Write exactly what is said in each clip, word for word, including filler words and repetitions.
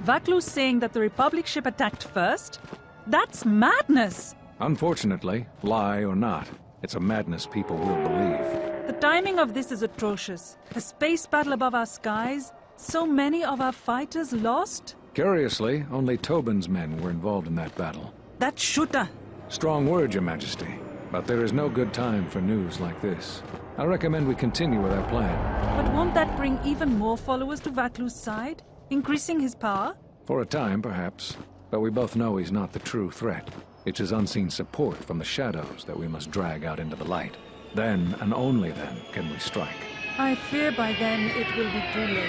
Vaklu's saying that the Republic ship attacked first? That's madness! Unfortunately, lie or not, it's a madness people will believe. The timing of this is atrocious. A space battle above our skies, so many of our fighters lost? Curiously, only Tobin's men were involved in that battle. That shooter! Strong word, Your Majesty. But there is no good time for news like this. I recommend we continue with our plan. But won't that bring even more followers to Vaklu's side? Increasing his power? For a time, perhaps. But we both know he's not the true threat. It's his unseen support from the shadows that we must drag out into the light. Then, and only then, can we strike. I fear by then it will be too late.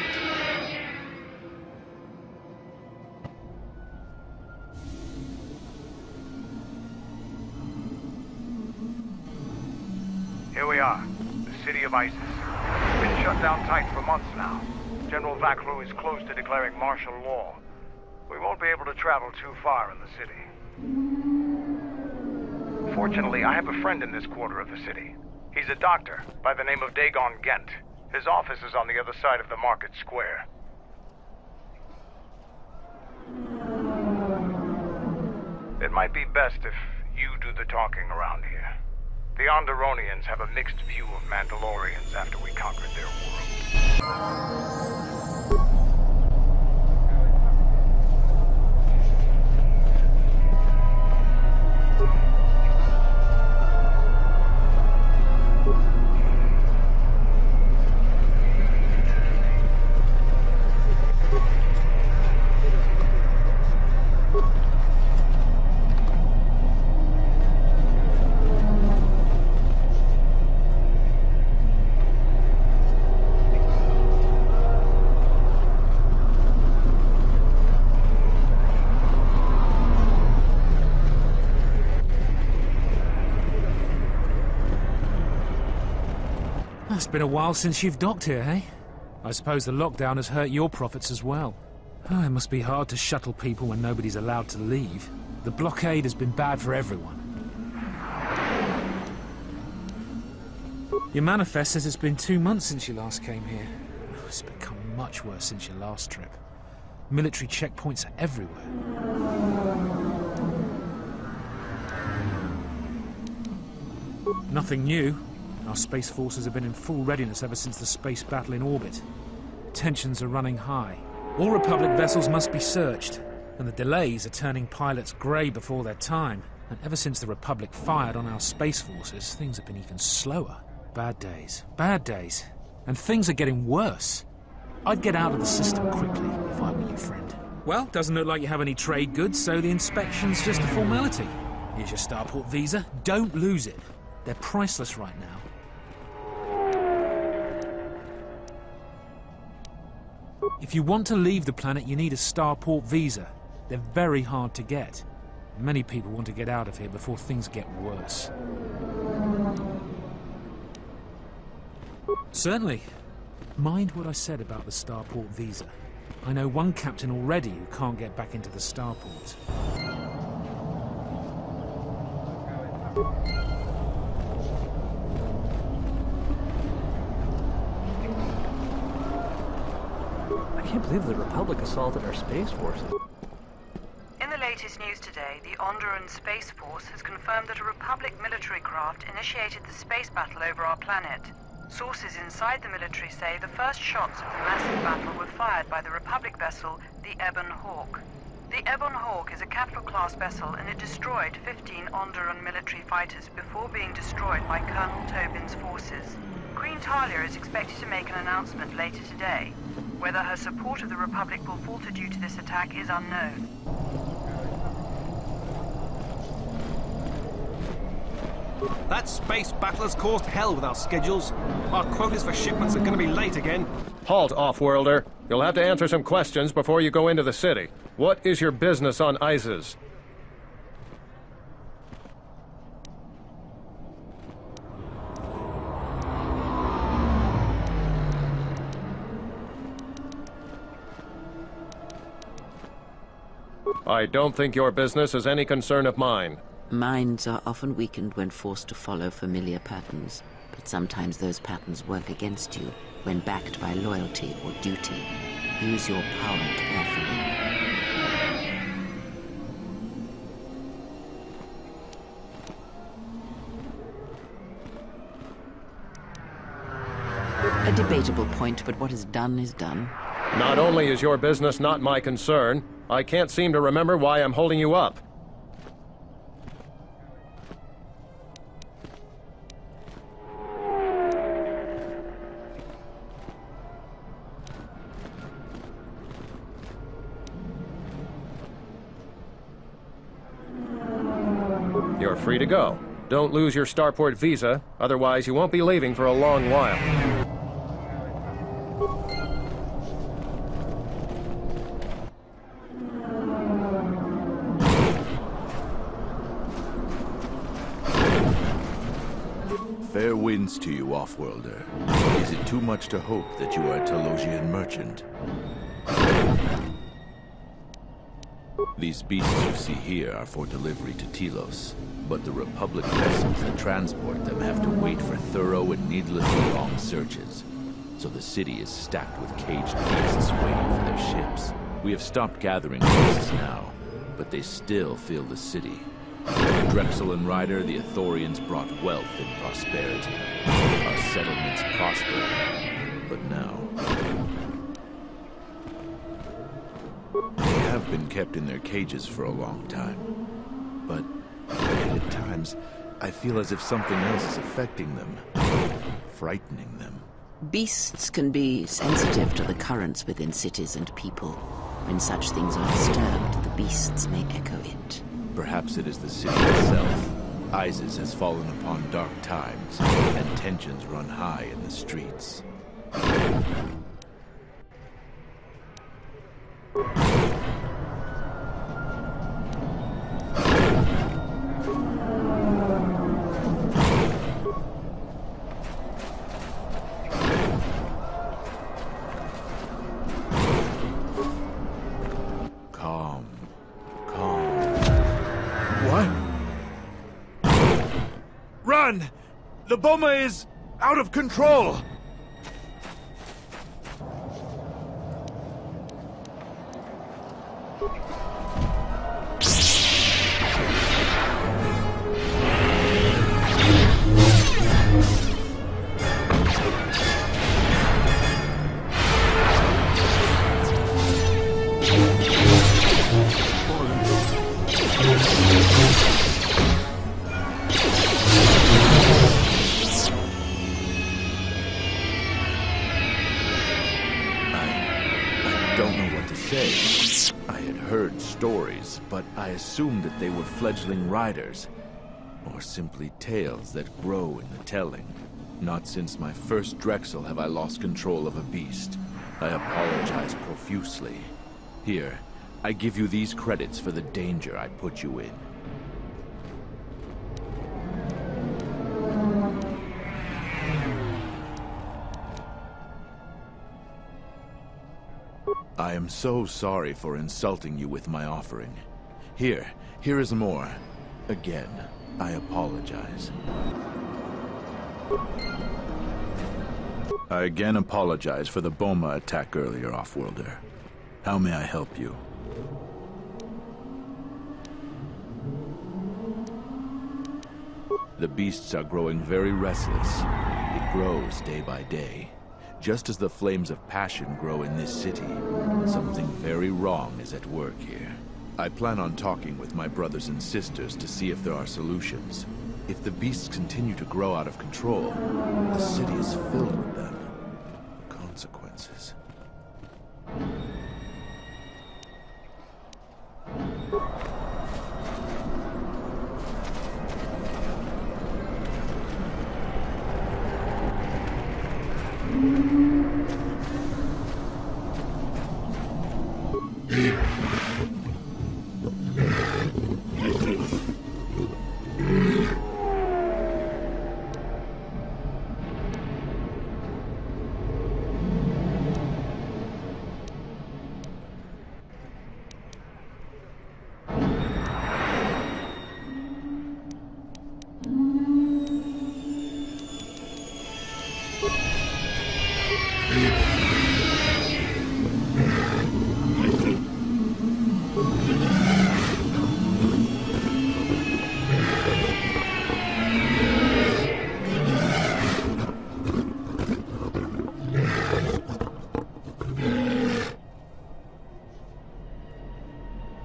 Here we are, the city of Isis. It's been shut down tight for months now. General Vaklu is close to declaring martial law. We won't be able to travel too far in the city. Fortunately, I have a friend in this quarter of the city. He's a doctor by the name of Dagon Gent. His office is on the other side of the market square. It might be best if you do the talking around here. The Onderonians have a mixed view of Mandalorians after we conquered their world. It's been a while since you've docked here, eh? I suppose the lockdown has hurt your profits as well. Oh, it must be hard to shuttle people when nobody's allowed to leave. The blockade has been bad for everyone. Your manifest says it's been two months since you last came here. Oh, it's become much worse since your last trip. Military checkpoints are everywhere. Nothing new. Our space forces have been in full readiness ever since the space battle in orbit. Tensions are running high. All Republic vessels must be searched, and the delays are turning pilots grey before their time. And ever since the Republic fired on our space forces, things have been even slower. Bad days. Bad days. And things are getting worse. I'd get out of the system quickly if I were your friend. Well, doesn't look like you have any trade goods, so the inspection's just a formality. Here's your starport visa. Don't lose it. They're priceless right now. If you want to leave the planet, you need a starport visa. They're very hard to get. Many people want to get out of here before things get worse. Certainly. Mind what I said about the starport visa. I know one captain already who can't get back into the starport. I can't believe the Republic assaulted our space forces. In the latest news today, the Onderon Space Force has confirmed that a Republic military craft initiated the space battle over our planet. Sources inside the military say the first shots of the massive battle were fired by the Republic vessel, the Ebon Hawk. The Ebon Hawk is a capital-class vessel, and it destroyed fifteen Onderon military fighters before being destroyed by Colonel Tobin's forces. Queen Talia is expected to make an announcement later today. Whether her support of the Republic will falter due to this attack is unknown. That space battle has caused hell with our schedules. Our quotas for shipments are going to be late again. Halt, off-worlder. You'll have to answer some questions before you go into the city. What is your business on Isis? I don't think your business is any concern of mine. Minds are often weakened when forced to follow familiar patterns, but sometimes those patterns work against you when backed by loyalty or duty. Use your power carefully. debatable point, but what is done is done. Not only is your business not my concern, I can't seem to remember why I'm holding you up. You're free to go. Don't lose your starport visa, otherwise you won't be leaving for a long while. Fair winds to you, Offworlder. Is it too much to hope that you are a Telosian merchant? These beasts you see here are for delivery to Telos, but the Republic vessels that transport them have to wait for thorough and needlessly long searches. So the city is stacked with caged beasts waiting for their ships. We have stopped gathering beasts now, but they still fill the city. With Drexel and Ryder, the Ithorians brought wealth and prosperity. Our settlements prospered, but now they have been kept in their cages for a long time. But at times, I feel as if something else is affecting them, frightening them. Beasts can be sensitive to the currents within cities and people. When such things are disturbed, the beasts may echo it. Perhaps it is the city itself. Isis has fallen upon dark times, and tensions run high in the streets. The bomber is out of control! But I assumed that they were fledgling riders, or simply tales that grow in the telling. Not since my first Drexel have I lost control of a beast. I apologize profusely. Here, I give you these credits for the danger I put you in. I am so sorry for insulting you with my offering. Here, here is more. Again, I apologize. I again apologize for the Boma attack earlier, Offworlder. How may I help you? The beasts are growing very restless. It grows day by day. Just as the flames of passion grow in this city, something very wrong is at work here. I plan on talking with my brothers and sisters to see if there are solutions. If the beasts continue to grow out of control, the city is filled with them. The consequences.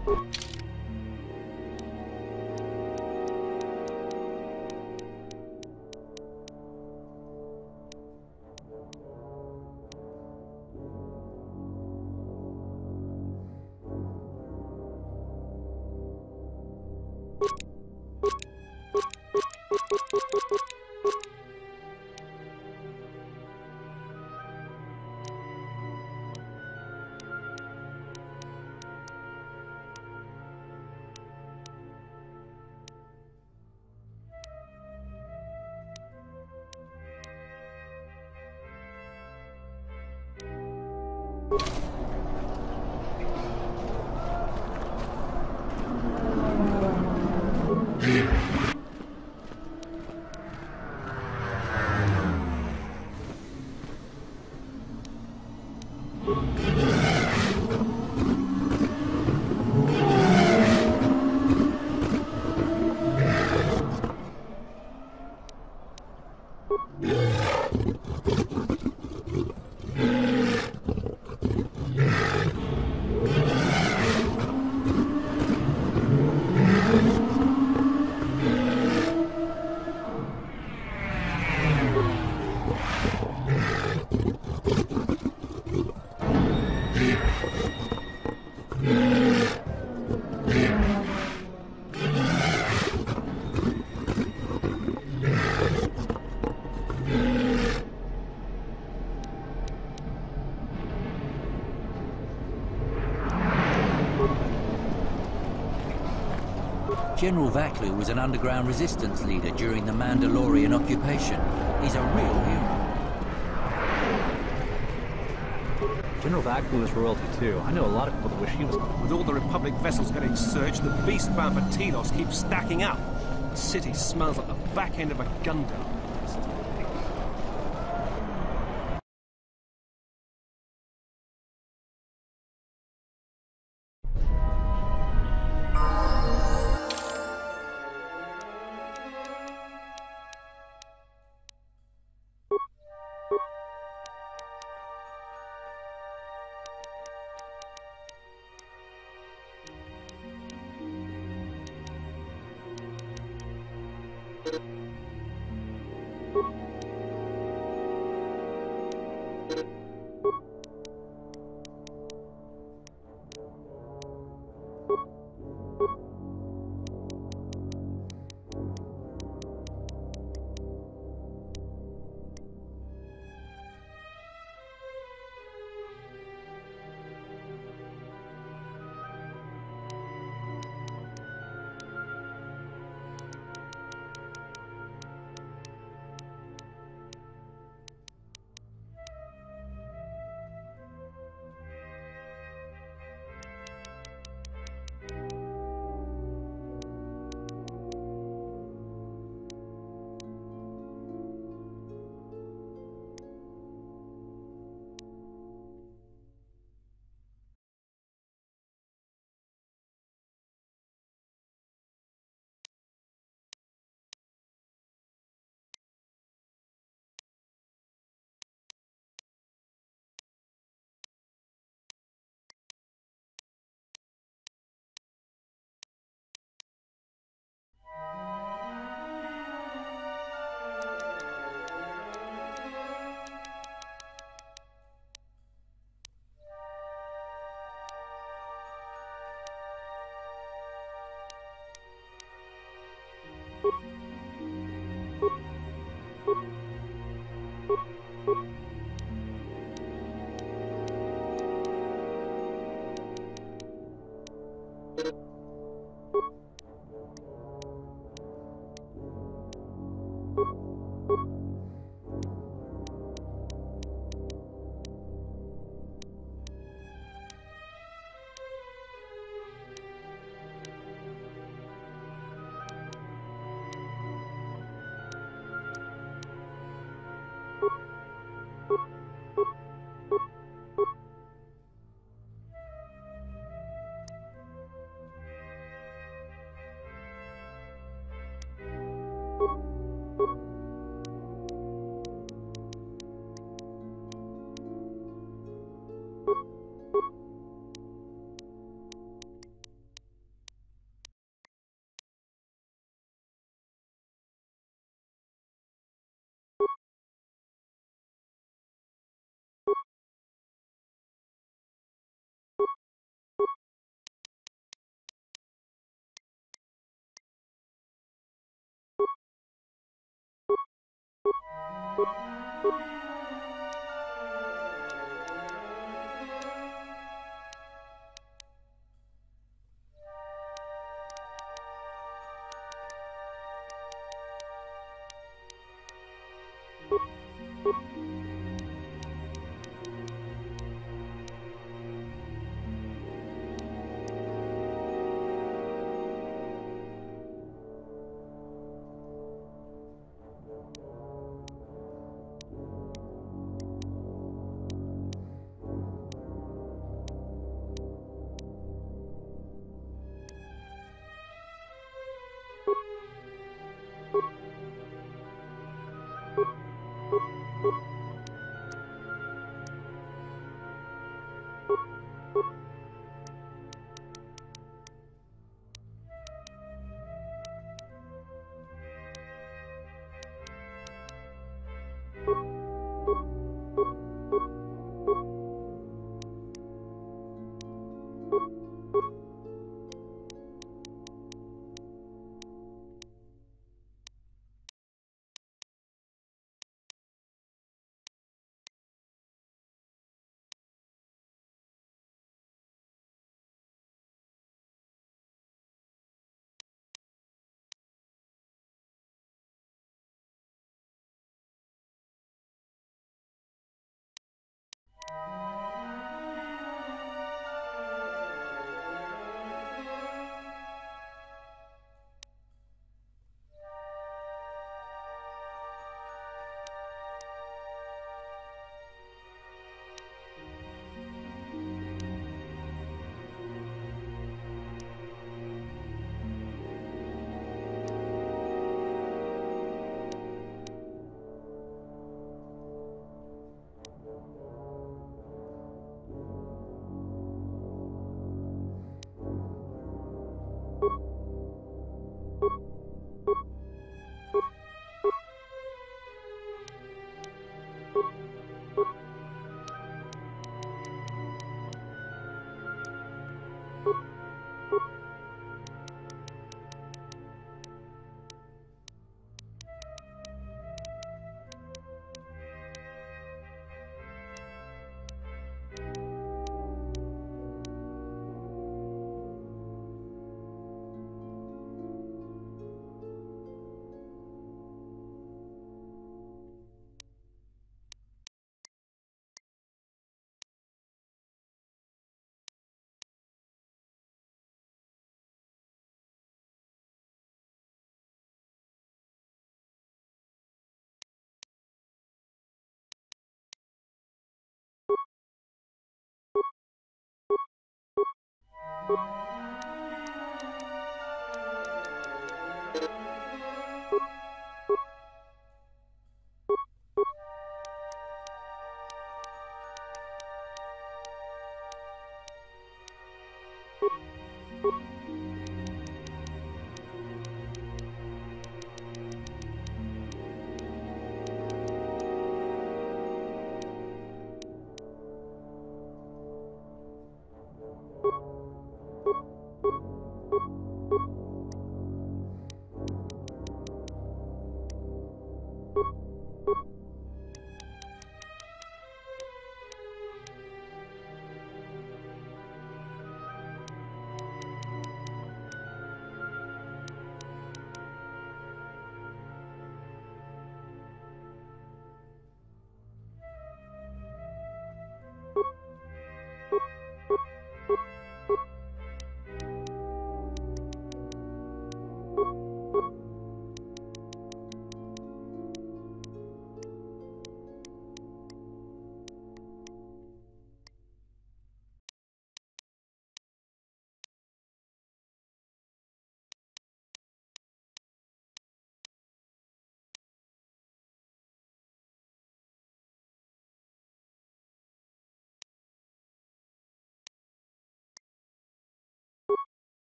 General Vaklu was an underground resistance leader during the Mandalorian occupation. He's a real hero. General Vaklu is royalty too. I know a lot of people that wish he was... With all the Republic vessels getting searched, the beast bound for Telos keeps stacking up. The city smells like the back end of a Gundam.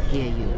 hear you.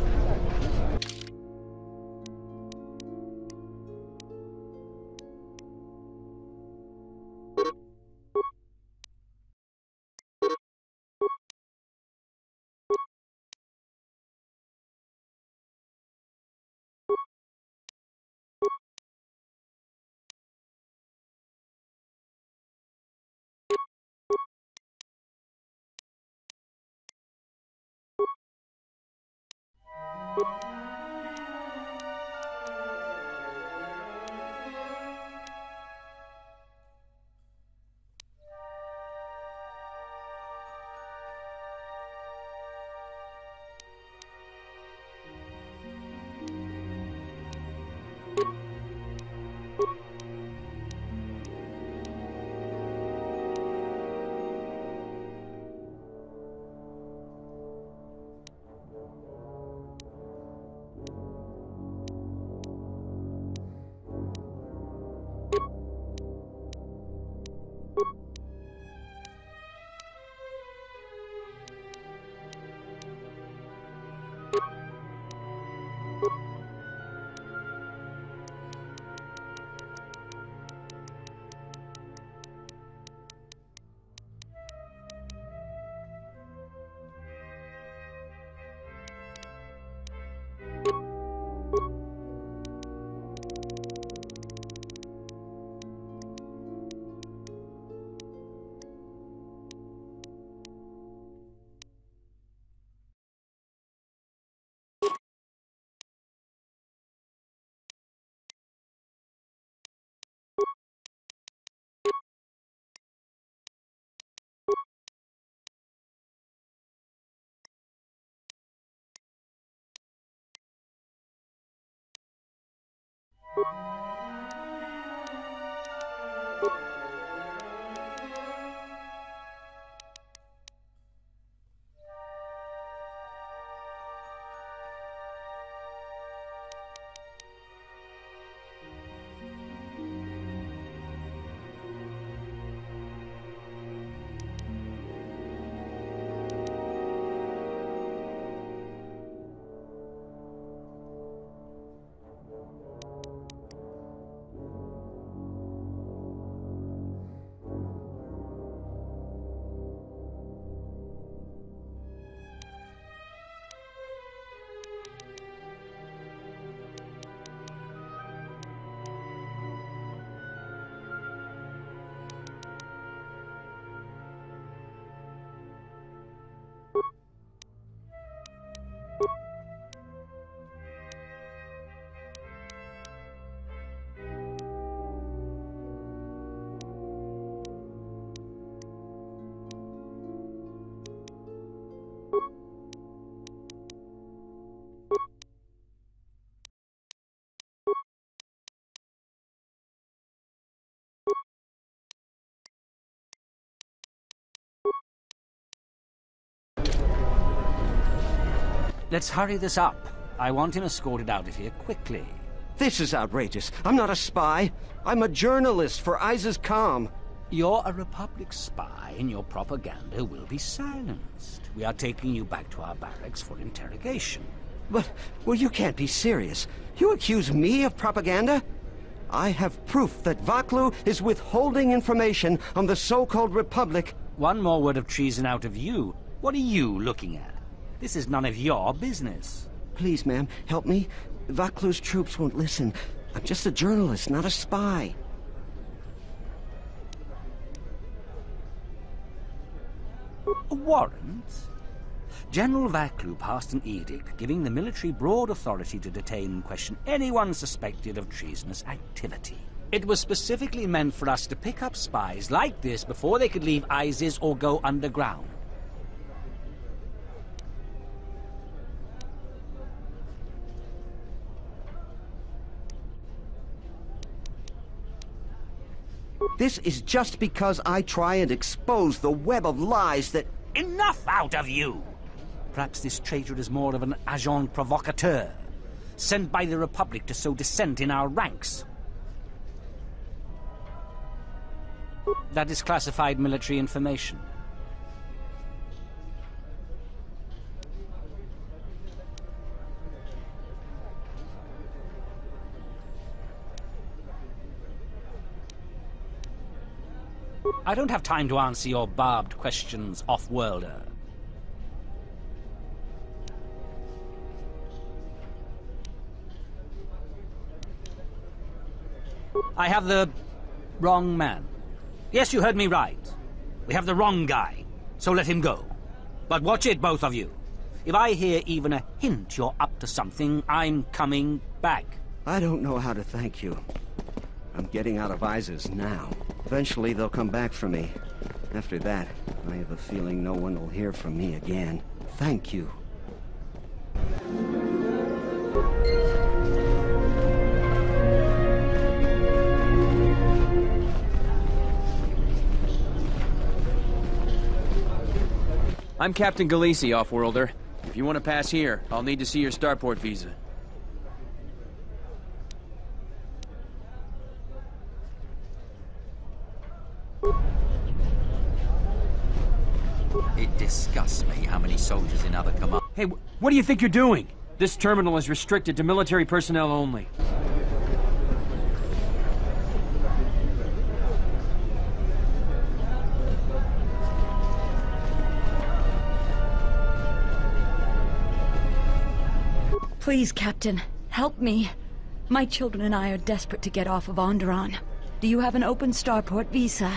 Let's hurry this up. I want him escorted out of here quickly. This is outrageous. I'm not a spy. I'm a journalist for ISIS Com. You're a Republic spy, and your propaganda will be silenced. We are taking you back to our barracks for interrogation. But, well, you can't be serious. You accuse me of propaganda? I have proof that Vaklu is withholding information on the so-called Republic. One more word of treason out of you. What are you looking at? This is none of your business. Please, ma'am, help me. Vaklu's troops won't listen. I'm just a journalist, not a spy. A warrant? General Vaklu passed an edict giving the military broad authority to detain and question anyone suspected of treasonous activity. It was specifically meant for us to pick up spies like this before they could leave ISIS or go underground. This is just because I try and expose the web of lies that... Enough out of you! Perhaps this traitor is more of an agent provocateur, sent by the Republic to sow dissent in our ranks. That is classified military information. I don't have time to answer your barbed questions, off-worlder. I have the wrong man. Yes, you heard me right. We have the wrong guy, so let him go. But watch it, both of you. If I hear even a hint you're up to something, I'm coming back. I don't know how to thank you. I'm getting out of ISIS now. Eventually they'll come back for me. After that, I have a feeling no one will hear from me again. Thank you. I'm Captain Galisi, Off-Worlder. If you want to pass here, I'll need to see your starport visa. It disgusts me how many soldiers in other commands. Hey, wh what do you think you're doing? This terminal is restricted to military personnel only. Please, Captain, help me. My children and I are desperate to get off of Onderon. Do you have an open starport visa?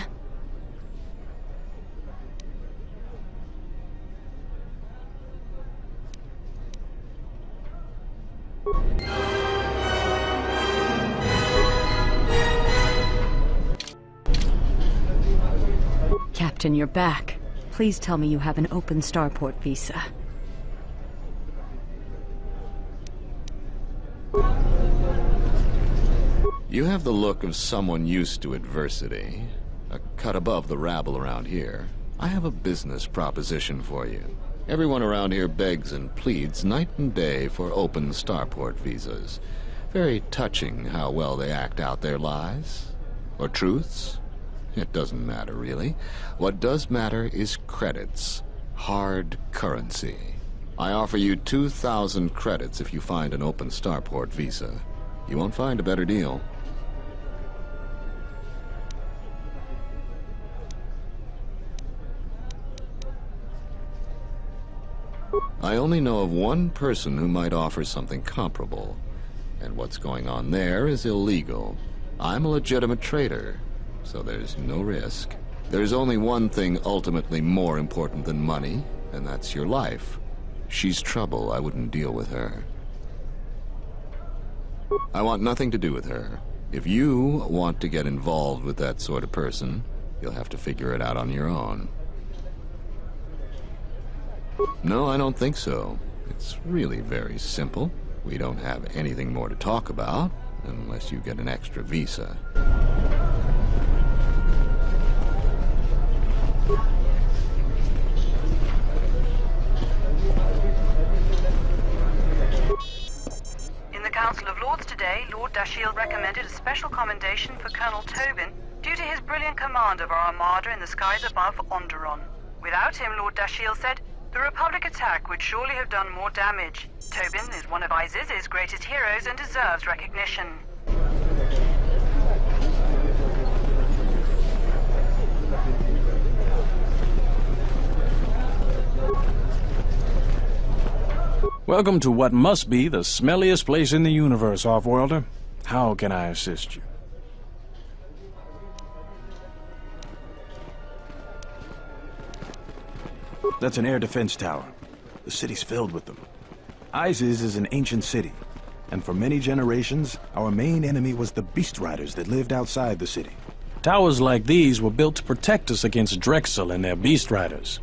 Captain, you're back. Please tell me you have an open starport visa. You have the look of someone used to adversity, a cut above the rabble around here. I have a business proposition for you. Everyone around here begs and pleads night and day for open starport visas. Very touching how well they act out their lies. Or truths. It doesn't matter, really. What does matter is credits. Hard currency. I offer you two thousand credits if you find an open starport visa. You won't find a better deal. I only know of one person who might offer something comparable. And what's going on there is illegal. I'm a legitimate trader, so there's no risk. There's only one thing ultimately more important than money, and that's your life. She's trouble. I wouldn't deal with her. I want nothing to do with her. If you want to get involved with that sort of person, you'll have to figure it out on your own. No, I don't think so. It's really very simple. We don't have anything more to talk about, unless you get an extra visa. In the Council of Lords today, Lord Dashiell recommended a special commendation for Colonel Tobin due to his brilliant command of our armada in the skies above Onderon. Without him, Lord Dashiell said, the Republic attack would surely have done more damage. Tobin is one of ISIS's greatest heroes and deserves recognition. Welcome to what must be the smelliest place in the universe, Off-Worlder. How can I assist you? That's an air defense tower. The city's filled with them. ISIS is an ancient city, and for many generations, our main enemy was the Beast Riders that lived outside the city. Towers like these were built to protect us against Drexel and their Beast Riders.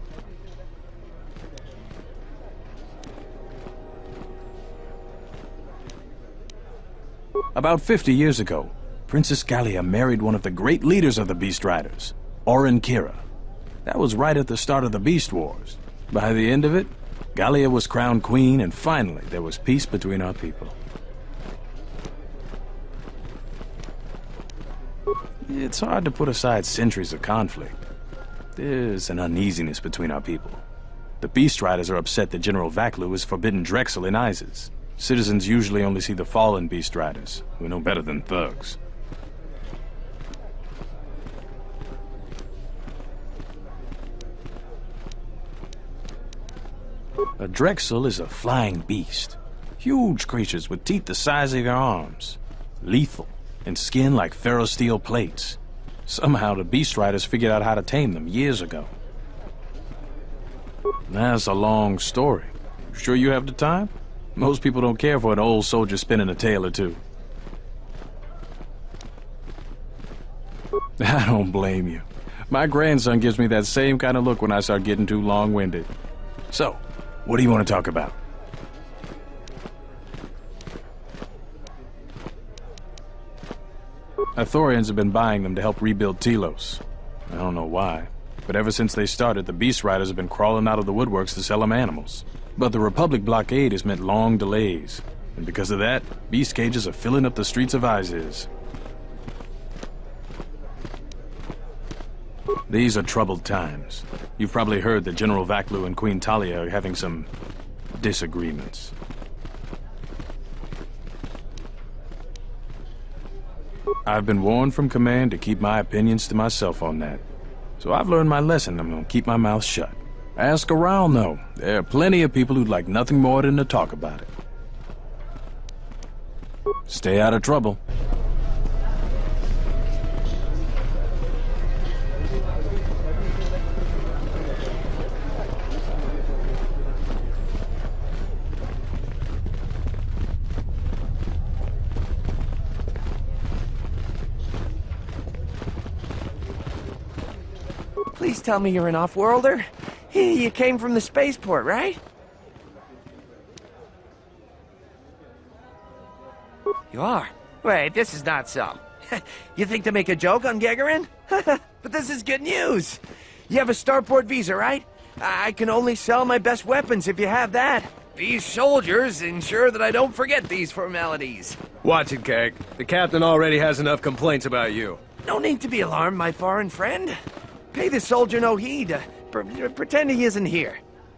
About fifty years ago, Princess Gallia married one of the great leaders of the Beast Riders, Orin Kira. That was right at the start of the Beast Wars. By the end of it, Gallia was crowned queen, and finally there was peace between our people. It's hard to put aside centuries of conflict. There's an uneasiness between our people. The Beast Riders are upset that General Vaklu has forbidden Drexel in ISIS. Citizens usually only see the fallen Beast Riders, who are no better than thugs. A Drexel is a flying beast. Huge creatures with teeth the size of your arms. Lethal, and skin like ferrosteel plates. Somehow the Beast Riders figured out how to tame them years ago. That's a long story. Sure you have the time? Most people don't care for an old soldier spinning a tale or two. I don't blame you. My grandson gives me that same kind of look when I start getting too long-winded. So, what do you want to talk about? Ithorians have been buying them to help rebuild Telos. I don't know why, but ever since they started, the Beast Riders have been crawling out of the woodworks to sell them animals. But the Republic blockade has meant long delays, and because of that, beast cages are filling up the streets of Iziz. These are troubled times. You've probably heard that General Vaklu and Queen Talia are having some disagreements. I've been warned from command to keep my opinions to myself on that. So I've learned my lesson. I'm gonna keep my mouth shut. Ask around, though. There are plenty of people who'd like nothing more than to talk about it. Stay out of trouble. Please tell me you're an off-worlder. You came from the spaceport, right? You are? Wait, this is not so. You think to make a joke on Gagarin? But this is good news. You have a starport visa, right? I can only sell my best weapons if you have that. These soldiers ensure that I don't forget these formalities. Watch it, Keg. The captain already has enough complaints about you. No need to be alarmed, my foreign friend. Pay the soldier no heed. Uh, pre pretend he isn't here.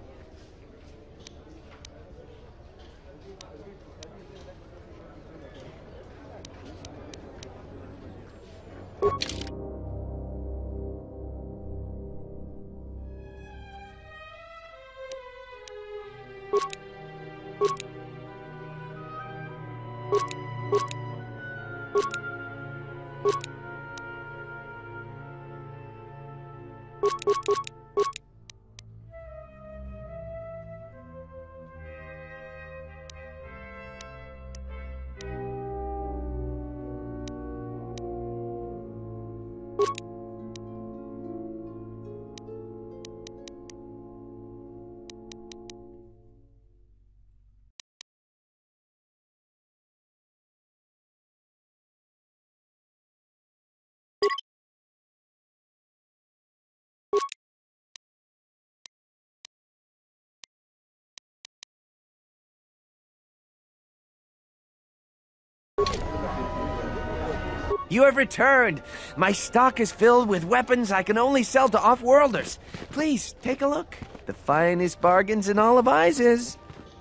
You have returned. My stock is filled with weapons I can only sell to off-worlders. Please, take a look. The finest bargains in all of Iziz.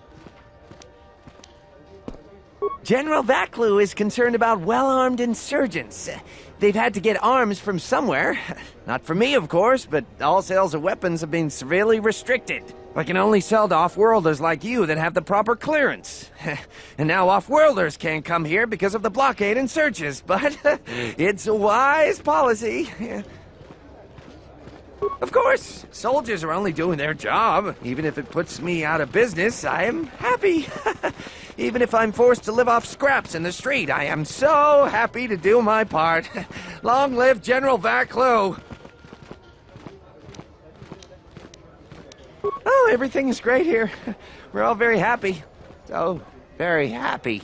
General Vaklu is concerned about well-armed insurgents. They've had to get arms from somewhere. Not from me, of course, but all sales of weapons have been severely restricted. I can only sell to off-worlders like you that have the proper clearance. And now off-worlders can't come here because of the blockade and searches, but it's a wise policy. Of course, soldiers are only doing their job. Even if it puts me out of business, I am happy. Even if I'm forced to live off scraps in the street, I am so happy to do my part. Long live General Vaklu! Oh, everything is great here. We're all very happy. So very happy.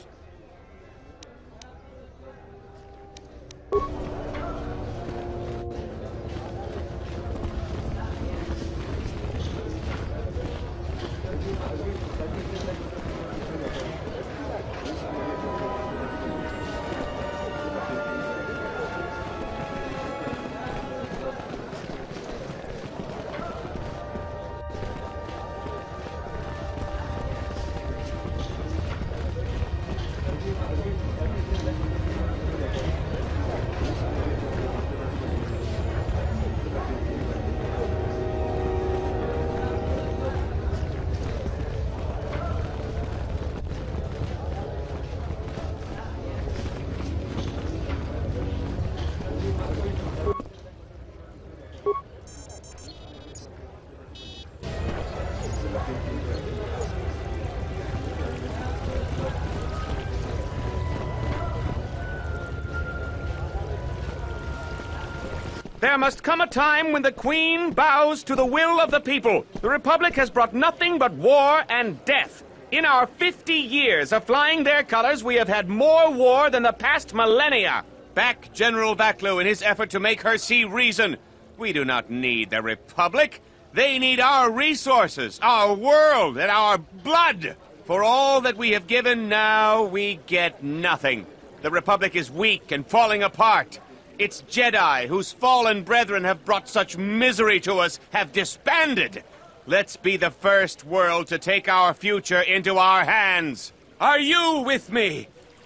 There must come a time when the Queen bows to the will of the people. The Republic has brought nothing but war and death. In our fifty years of flying their colors, we have had more war than the past millennia. Back General Vaklu in his effort to make her see reason. We do not need the Republic. They need our resources, our world, and our blood. For all that we have given, now we get nothing. The Republic is weak and falling apart. Its Jedi, whose fallen brethren have brought such misery to us, have disbanded. Let's be the first world to take our future into our hands. Are you with me?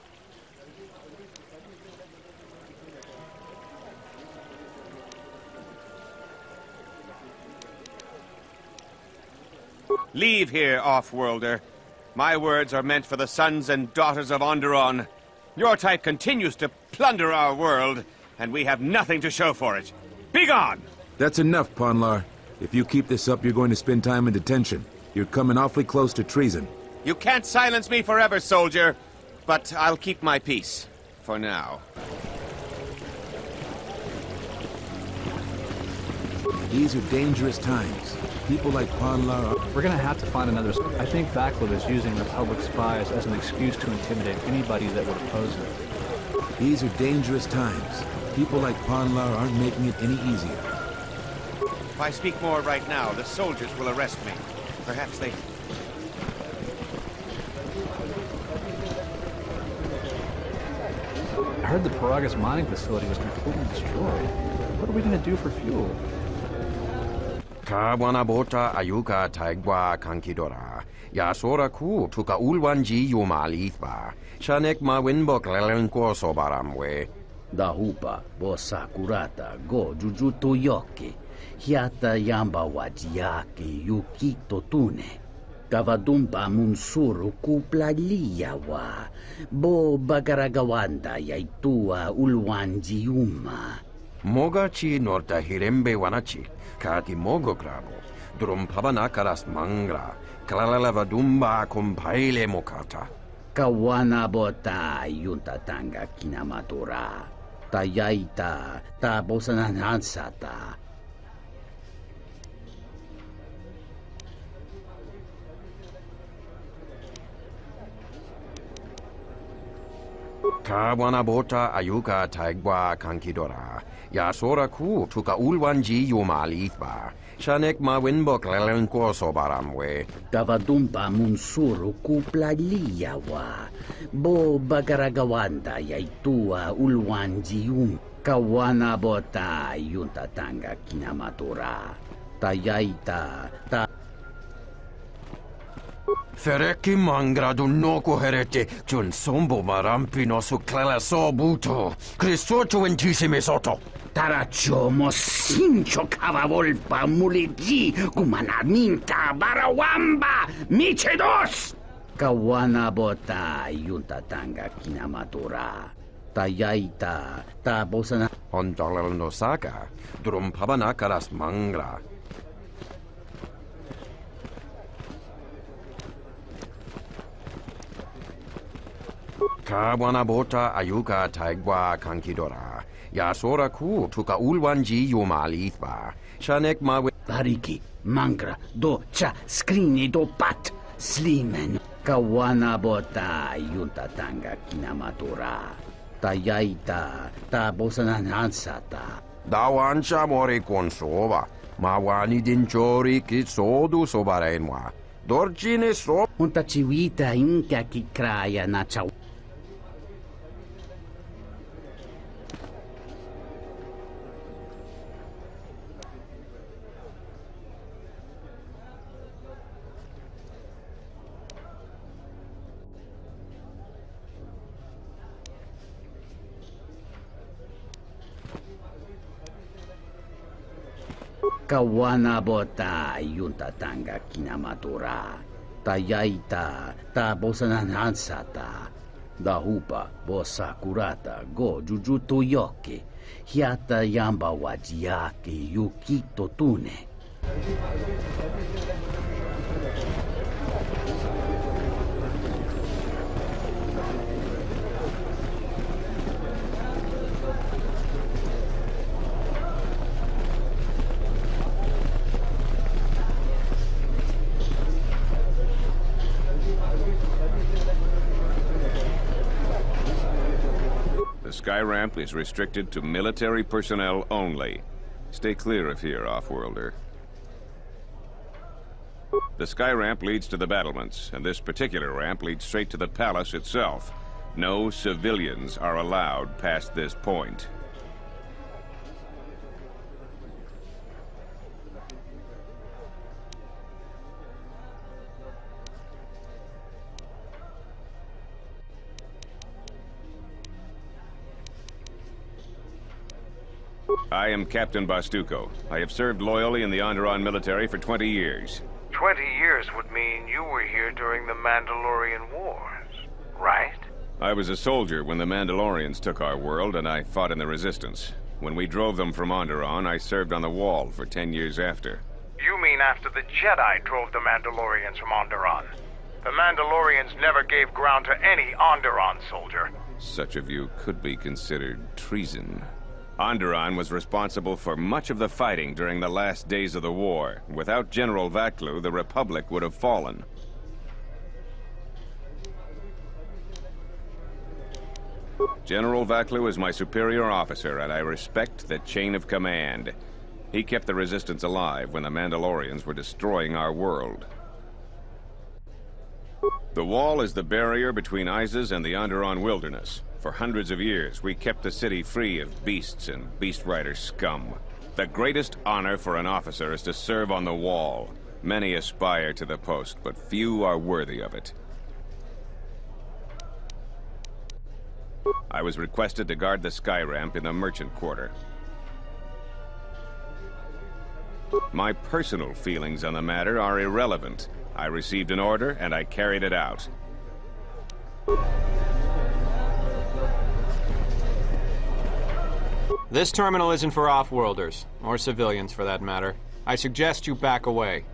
Leave here, Off-Worlder. My words are meant for the sons and daughters of Onderon. Your type continues to plunder our world, and we have nothing to show for it. Be gone! That's enough, Ponlar. If you keep this up, you're going to spend time in detention. You're coming awfully close to treason. You can't silence me forever, soldier. But I'll keep my peace. For now. These are dangerous times. People like Ponlar are... We're gonna have to find another... I think Vaklu is using Republic spies as an excuse to intimidate anybody that would oppose him. These are dangerous times. People like Ponlar aren't making it any easier. If I speak more right now, the soldiers will arrest me. Perhaps they... I heard the Paragas mining facility was completely destroyed. What are we gonna do for fuel? Kawana bota ayuka taigwa kankidora. Yasora ku tuka ulwanji yumalithva. Shanek ma winbok lelenko sobaramwe. Dahupa bosa kurata go jujuto yoke. Hiata yamba wajiake yukito tune. Kavadumpa munsuru kuplalia wa. Bo bagaragawanda yaitua ulwanji yuma. Mogachi norta hirembe wanachi. Kati mogo grabo. Drum pabana karas mangra. Kalalava dumba kumpaile mokata. Kawana bota yunta tanga kinamatura. Tayaita ta bosananansata. Kawana bota ayuka taigwa kankidora. Yasora ku tuka ulwanji yumalithva. Shanek ma winbok lelenko sobaramwe. Kavadumpa munsuru kuplalia wa. Bo bagaragawanda yaitua ulwanji yum. Kawana bota yunta tanga kinamatura. Tayaita ta... Fereki mangra dunoko herete jun sombo marampino su clela sobuto. Cristocho intissime soto. Taracho mosincho cavavolpa muligi kumanaminta barawamba michedos. Kawana bota yunta tanga kinamatura. Tayaita ta bosana. Ondalano saka. Drum pabana karas mangra. Kawana bota ayuka taigwa kankidora. Yasora ku tuka ulwanji yumalithva. Shanek mawe... Variki, mangra, do cha, skrini do pat, slimen. Kawana bota yunta tanga kinamatura. Tayaita ta bosananansata. Dawancha mori konsova. Mawani dinchori kitsodu sobarenwa. Dorjine so... Unta chiwita inka kikraya na chaw... Kawana bota yunta tanga kinamatura. Tayaita ta bosananansata. Dahupa bosa kurata go jujuto yoke. Hiata yamba wajiake yukito tune. sky ramp is restricted to military personnel only. Stay clear of here, Offworlder. The sky ramp leads to the battlements, and this particular ramp leads straight to the palace itself. No civilians are allowed past this point. I am Captain Bastuco. I have served loyally in the Onderon military for twenty years. Twenty years would mean you were here during the Mandalorian Wars, right? I was a soldier when the Mandalorians took our world, and I fought in the Resistance. When we drove them from Onderon, I served on the Wall for ten years after. You mean after the Jedi drove the Mandalorians from Onderon? The Mandalorians never gave ground to any Onderon soldier. Such a view could be considered treason. Onderon was responsible for much of the fighting during the last days of the war. Without General Vaklu, the Republic would have fallen. General Vaklu is my superior officer, and I respect the chain of command. He kept the Resistance alive when the Mandalorians were destroying our world. The Wall is the barrier between Isis and the Onderon wilderness. For hundreds of years, we kept the city free of beasts and Beast Rider scum. The greatest honor for an officer is to serve on the Wall. Many aspire to the post, but few are worthy of it. I was requested to guard the sky ramp in the merchant quarter. My personal feelings on the matter are irrelevant. I received an order, and I carried it out. This terminal isn't for off-worlders, or civilians for that matter. I suggest you back away.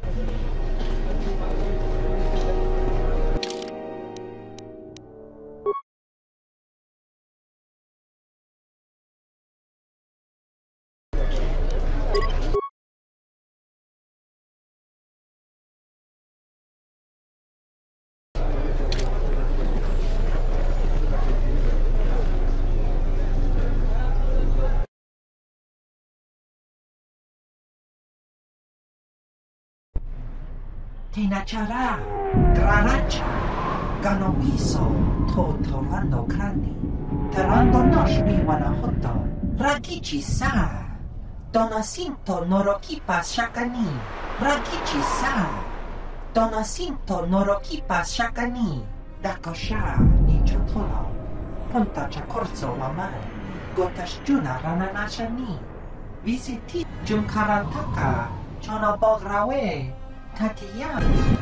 Tinachara, Granacha, Ganowiso, To Torando Kani, Terando Noshmi Wanahoto, Ragichi Sa, Donacinto Norokipa Shakani, Ragichi Sa, Donacinto Norokipa Shakani, Dakosha, Nichotolo, Punta Chakorzo Waman, Gotashjuna Rananashani, Visiti Jumkarantaka, Chonobograwe, Tatiana.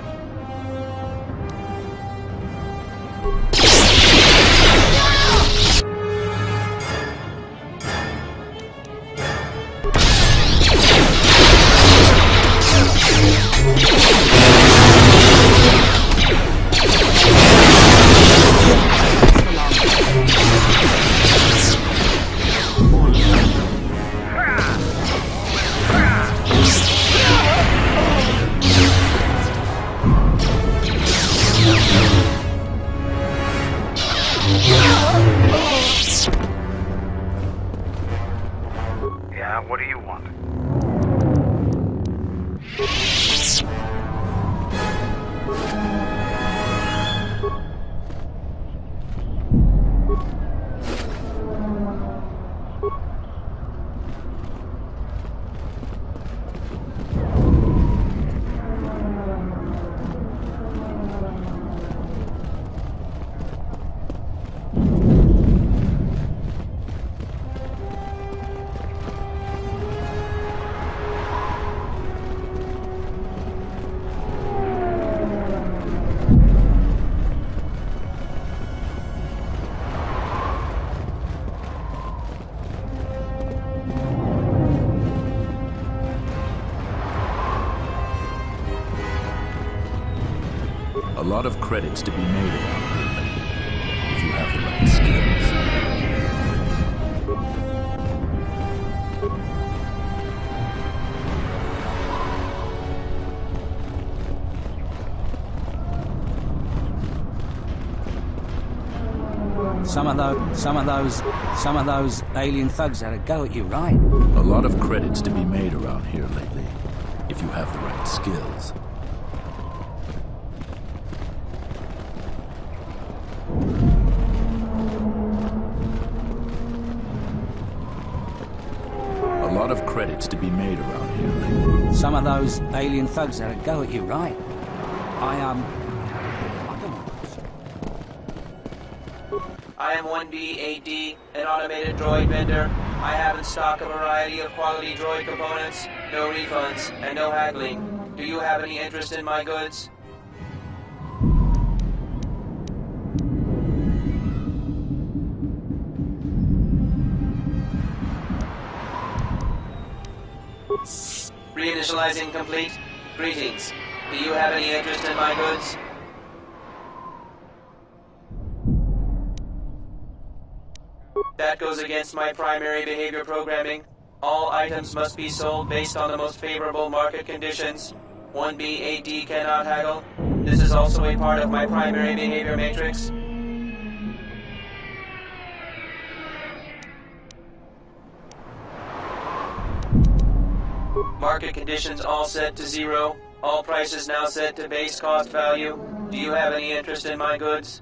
Yeah, what do you want? A lot of credits to be made about here, if you have the right skills. Some of those, some of those, some of those alien thugs had a go at you, right? A lot of credits to be made around here lately, if you have the right skills. A lot of credits to be made around here lately. Some of those alien thugs had a go at you, right? I, um... I am one B A D, an automated droid vendor. I have in stock a variety of quality droid components, no refunds, and no haggling. Do you have any interest in my goods? Reinitializing complete. Greetings. Do you have any interest in my goods? That goes against my primary behavior programming. All items must be sold based on the most favorable market conditions. one B A D cannot haggle. This is also a part of my primary behavior matrix. Market conditions all set to zero. All prices now set to base cost value. Do you have any interest in my goods?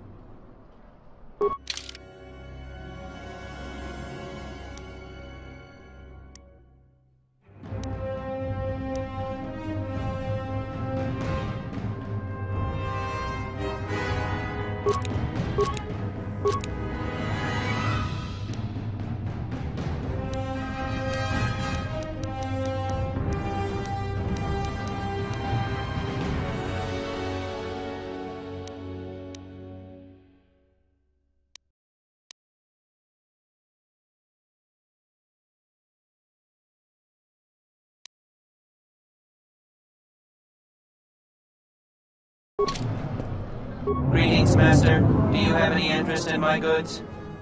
Greetings, Master. Do you have any interest in my goods?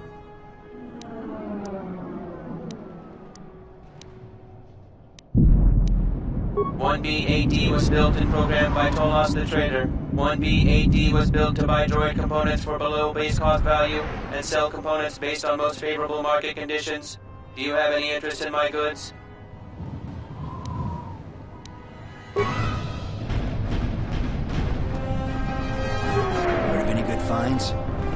one B A D was built and programmed by Tolos the Trader. one B A D was built to buy droid components for below base cost value and sell components based on most favorable market conditions. Do you have any interest in my goods? Heard of any good finds?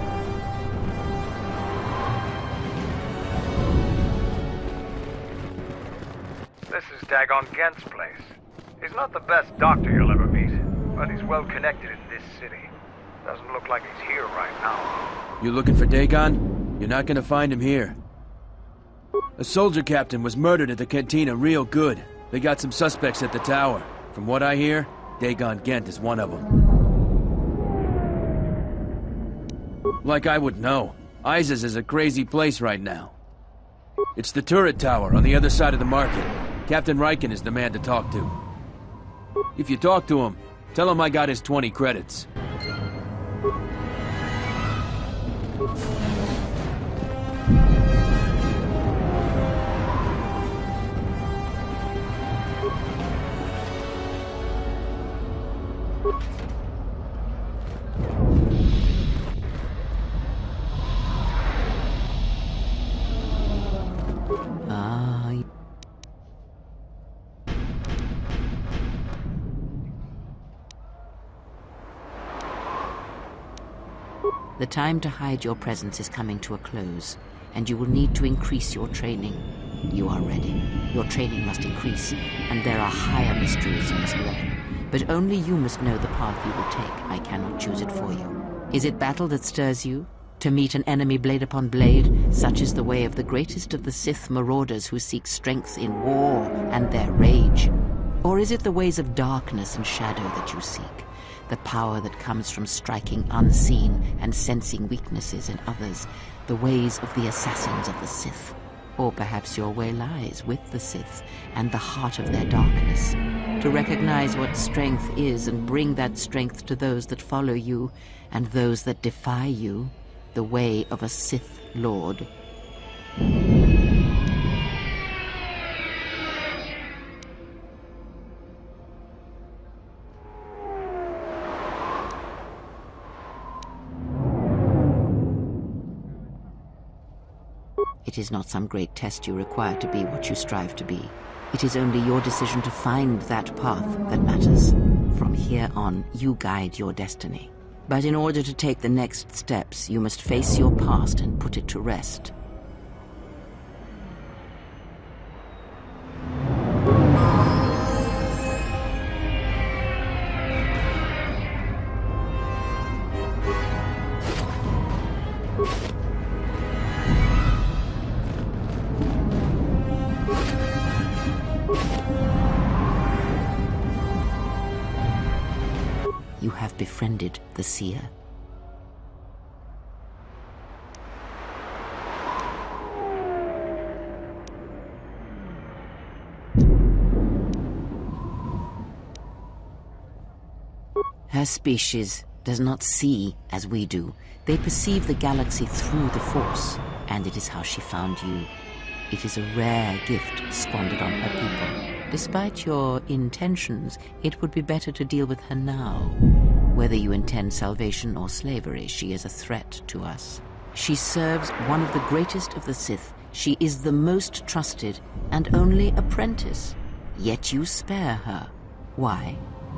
This is Dagon Gent's place. He's not the best doctor you'll ever meet, but he's well connected in this city. Doesn't look like he's here right now. You looking for Dagon? You're not gonna find him here. A soldier captain was murdered at the cantina real good. They got some suspects at the tower. From what I hear, Dagon Gent is one of them. Like I would know. Isis is a crazy place right now. It's the turret tower on the other side of the market. Captain Riken is the man to talk to. If you talk to him, tell him I got his twenty credits. Ah, the time to hide your presence is coming to a close, and you will need to increase your training. You are ready. Your training must increase, and there are higher mysteries you must learn. But only you must know the path you will take. I cannot choose it for you. Is it battle that stirs you? To meet an enemy blade upon blade? Such is the way of the greatest of the Sith marauders who seek strength in war and their rage. Or is it the ways of darkness and shadow that you seek? The power that comes from striking unseen and sensing weaknesses in others, the ways of the assassins of the Sith. Or perhaps your way lies with the Sith and the heart of their darkness. To recognize what strength is and bring that strength to those that follow you and those that defy you, the way of a Sith Lord. It is not some great test you require to be what you strive to be. It is only your decision to find that path that matters. From here on, you guide your destiny. But in order to take the next steps, you must face your past and put it to rest. You have befriended the seer. Her species does not see as we do. They perceive the galaxy through the Force, and it is how she found you. It is a rare gift squandered on her people. Despite your intentions, it would be better to deal with her now. Whether you intend salvation or slavery, she is a threat to us. She serves one of the greatest of the Sith. She is the most trusted and only apprentice. Yet you spare her. Why?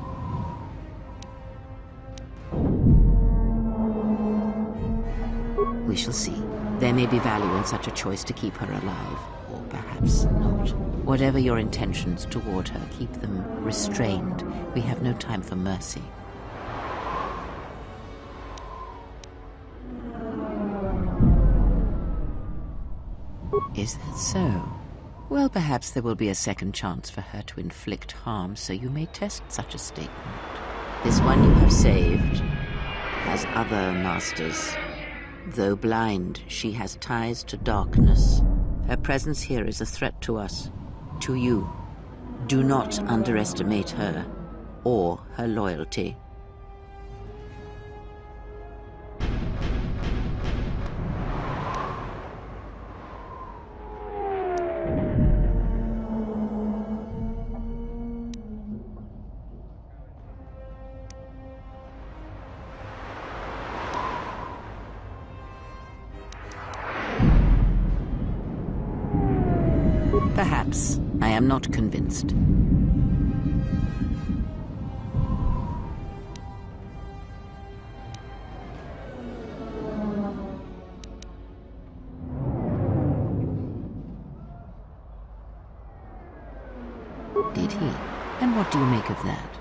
We shall see. There may be value in such a choice to keep her alive, or perhaps not. Whatever your intentions toward her, keep them restrained. We have no time for mercy. Is that so? Well, perhaps there will be a second chance for her to inflict harm, so you may test such a statement. This one you have saved has other masters. Though blind, she has ties to darkness. Her presence here is a threat to us, to you. Do not underestimate her or her loyalty. Perhaps. I am not convinced. Did he? And what do you make of that?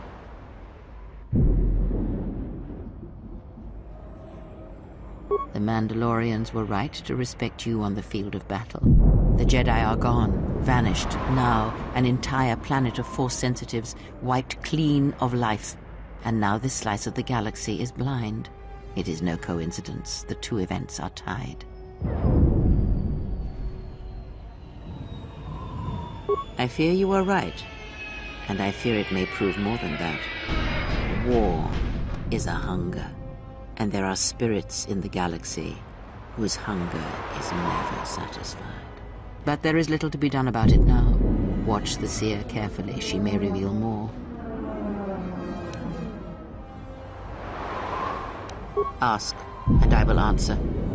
The Mandalorians were right to respect you on the field of battle. The Jedi are gone, vanished. Now, an entire planet of Force sensitives wiped clean of life. And now this slice of the galaxy is blind. It is no coincidence. The two events are tied. I fear you are right. And I fear it may prove more than that. War is a hunger. And there are spirits in the galaxy whose hunger is never satisfied. But there is little to be done about it now. Watch the seer carefully. She may reveal more. Ask, and I will answer.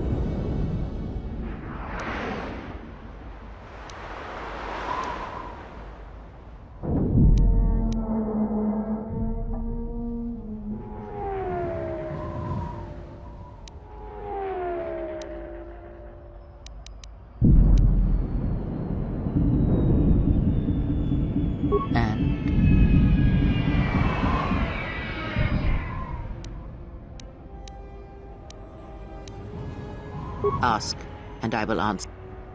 Ask, and I will answer.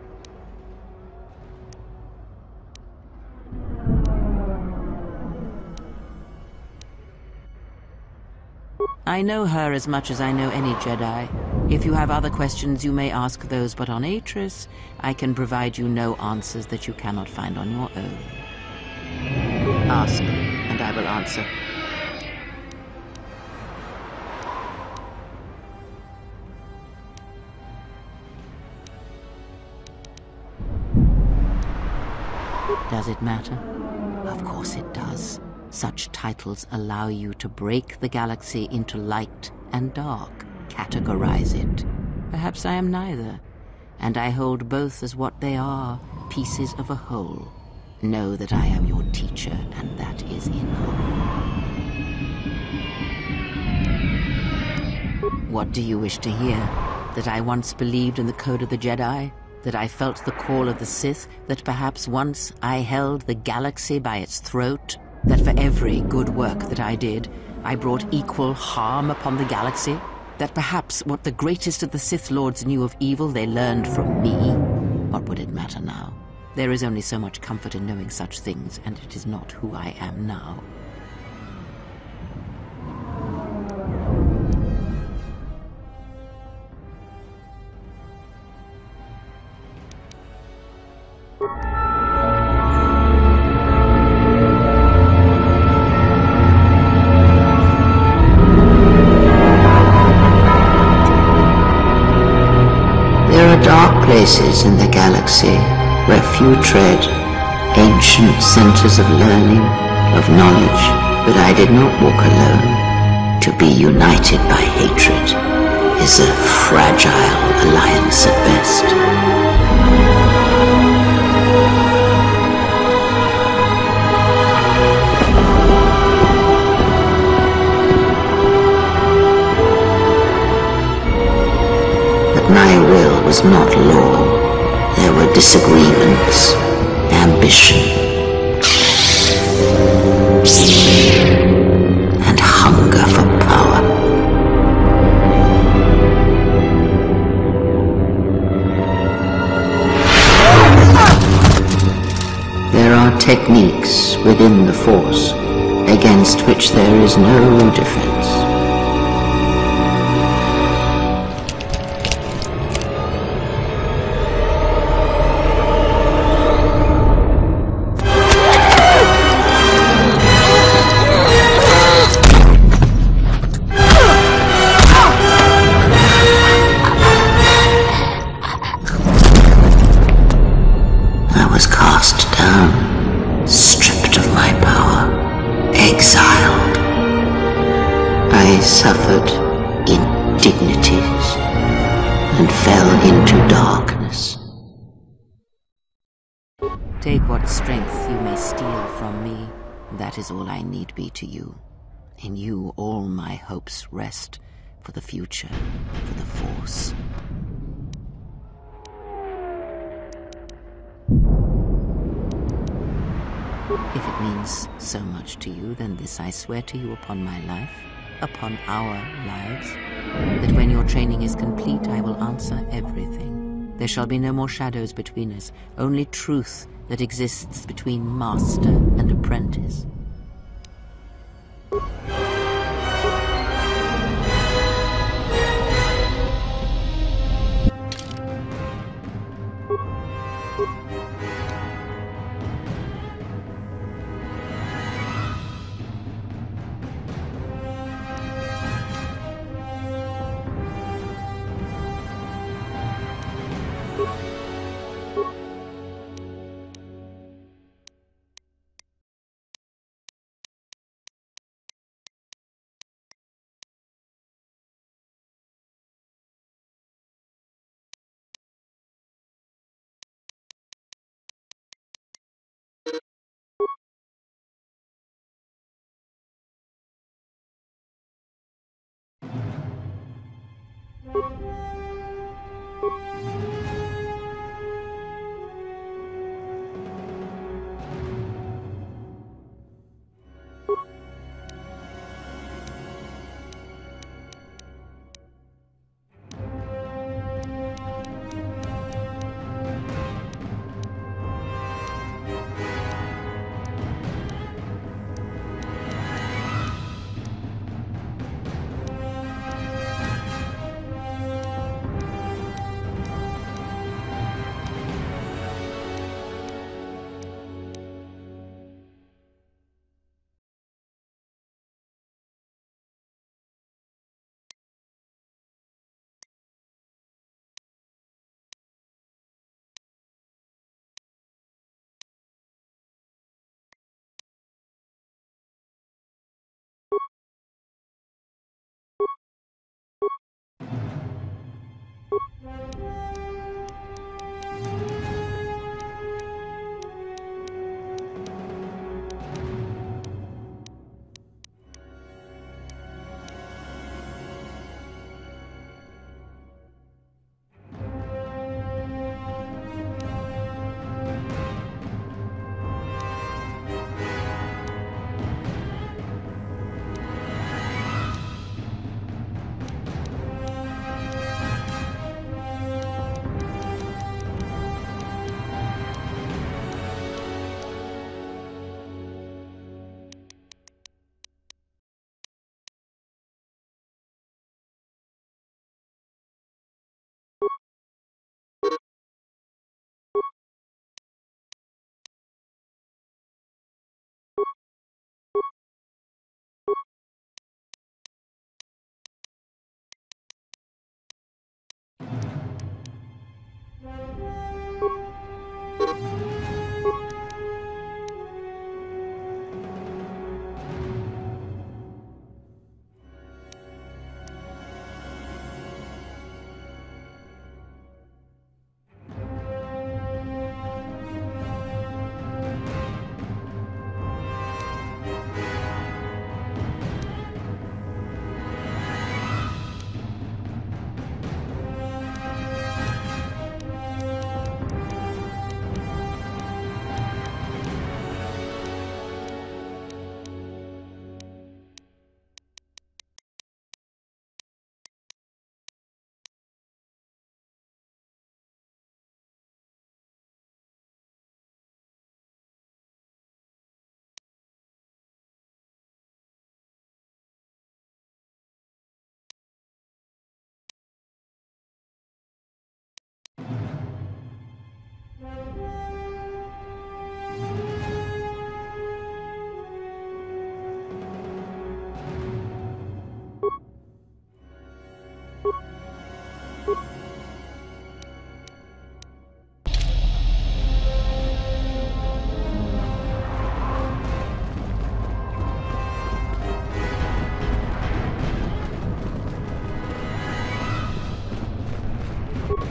I know her as much as I know any Jedi. If you have other questions, you may ask those, but on Atris, I can provide you no answers that you cannot find on your own. Ask, and I will answer. Does it matter? Of course it does. Such titles allow you to break the galaxy into light and dark, categorize it. Perhaps I am neither. and I hold both as what they are, pieces of a whole. Know that I am your teacher, and that is enough. What do you wish to hear? That I once believed in the code of the Jedi? That I felt the call of the Sith? That perhaps once I held the galaxy by its throat? That for every good work that I did, I brought equal harm upon the galaxy? That perhaps what the greatest of the Sith Lords knew of evil they learned from me? What would it matter now? There is only so much comfort in knowing such things, and it is not who I am now. There are dark places in the galaxy where few tread, ancient centers of learning, of knowledge, but I did not walk alone. To be united by hatred is a fragile alliance at best. My will was not law. There were disagreements, ambition, and hunger for power. There are techniques within the Force against which there is no defense. I suffered indignities and fell into darkness. Take what strength you may steal from me. That is all I need be to you. In you all my hopes rest for the future, for the Force. If it means so much to you, then this I swear to you upon my life, upon our lives, that when your training is complete, I will answer everything. There shall be no more shadows between us, only truth that exists between master and apprentice.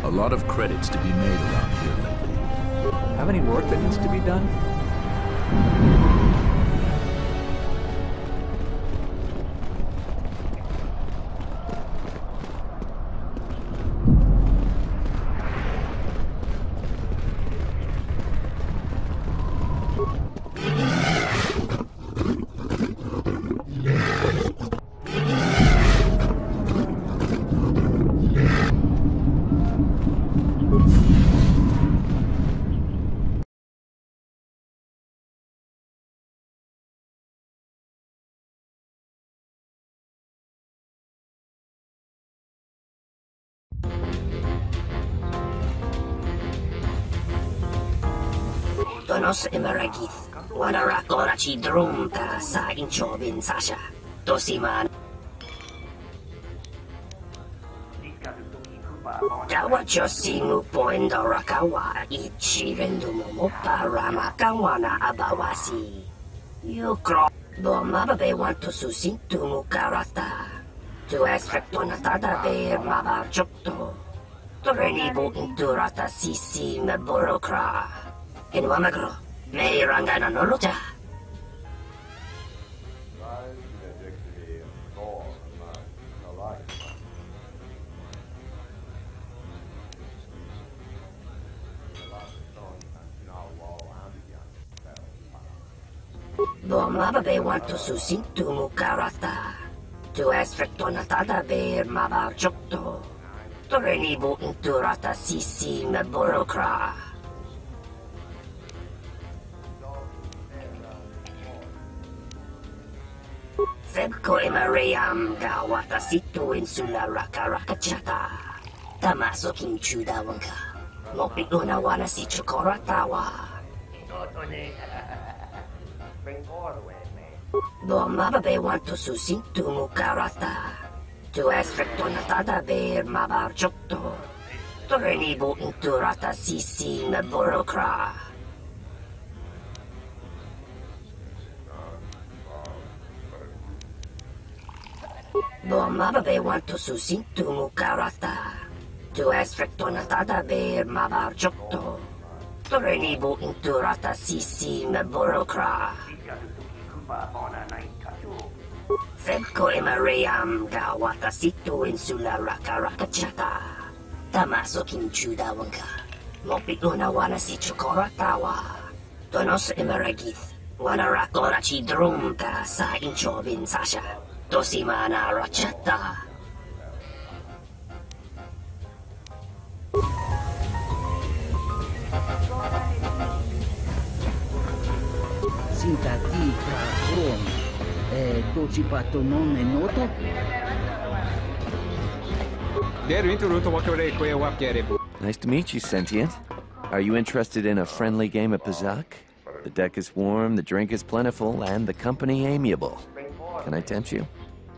A lot of credits to be made around here lately. Have any work that needs to be done? Donos emeragith, wanara korachi drum ta sa inchobin sasha, dosiman. Dawacho singu point rakawa ichi rendumo para makawana abawasi. You crop, Bomababe want to susin to mukarata. To aspectonata be mabachokto. To renibo inturata sisi meborokra. In Wamagro, may Rangana Noloja. Bomababe want to susin to mukarata. To aspectonata be mabachokto. To renibo inturata sisi meborokra. Febko emarayam gawata situ insula raka rakachata. Tamaso kinchuda wanka. Mopi unawana si chukoratawa. Bomababe want to susin to mukarata. To aspectonata be mabarchokto. To renibo inturata sisi meborokra. Bomababe want to susin to mukarata. To aspectonata be mabarchokto. To renibo inturata sisi meborokra. Febko emarayam gawata situ insula raka rakachata. Tamaso kinchuda wanka. Mopi unawana si chukoratawa. Donos emaragith. Wanara korachi drum ta sa inchobin sasha. Dosimana rachata. Sintati tra Chrome e Docipato non è noto? Nice to meet you, Sentient. Are you interested in a friendly game of Pazak? The deck is warm, the drink is plentiful, and the company amiable. Can I tempt you?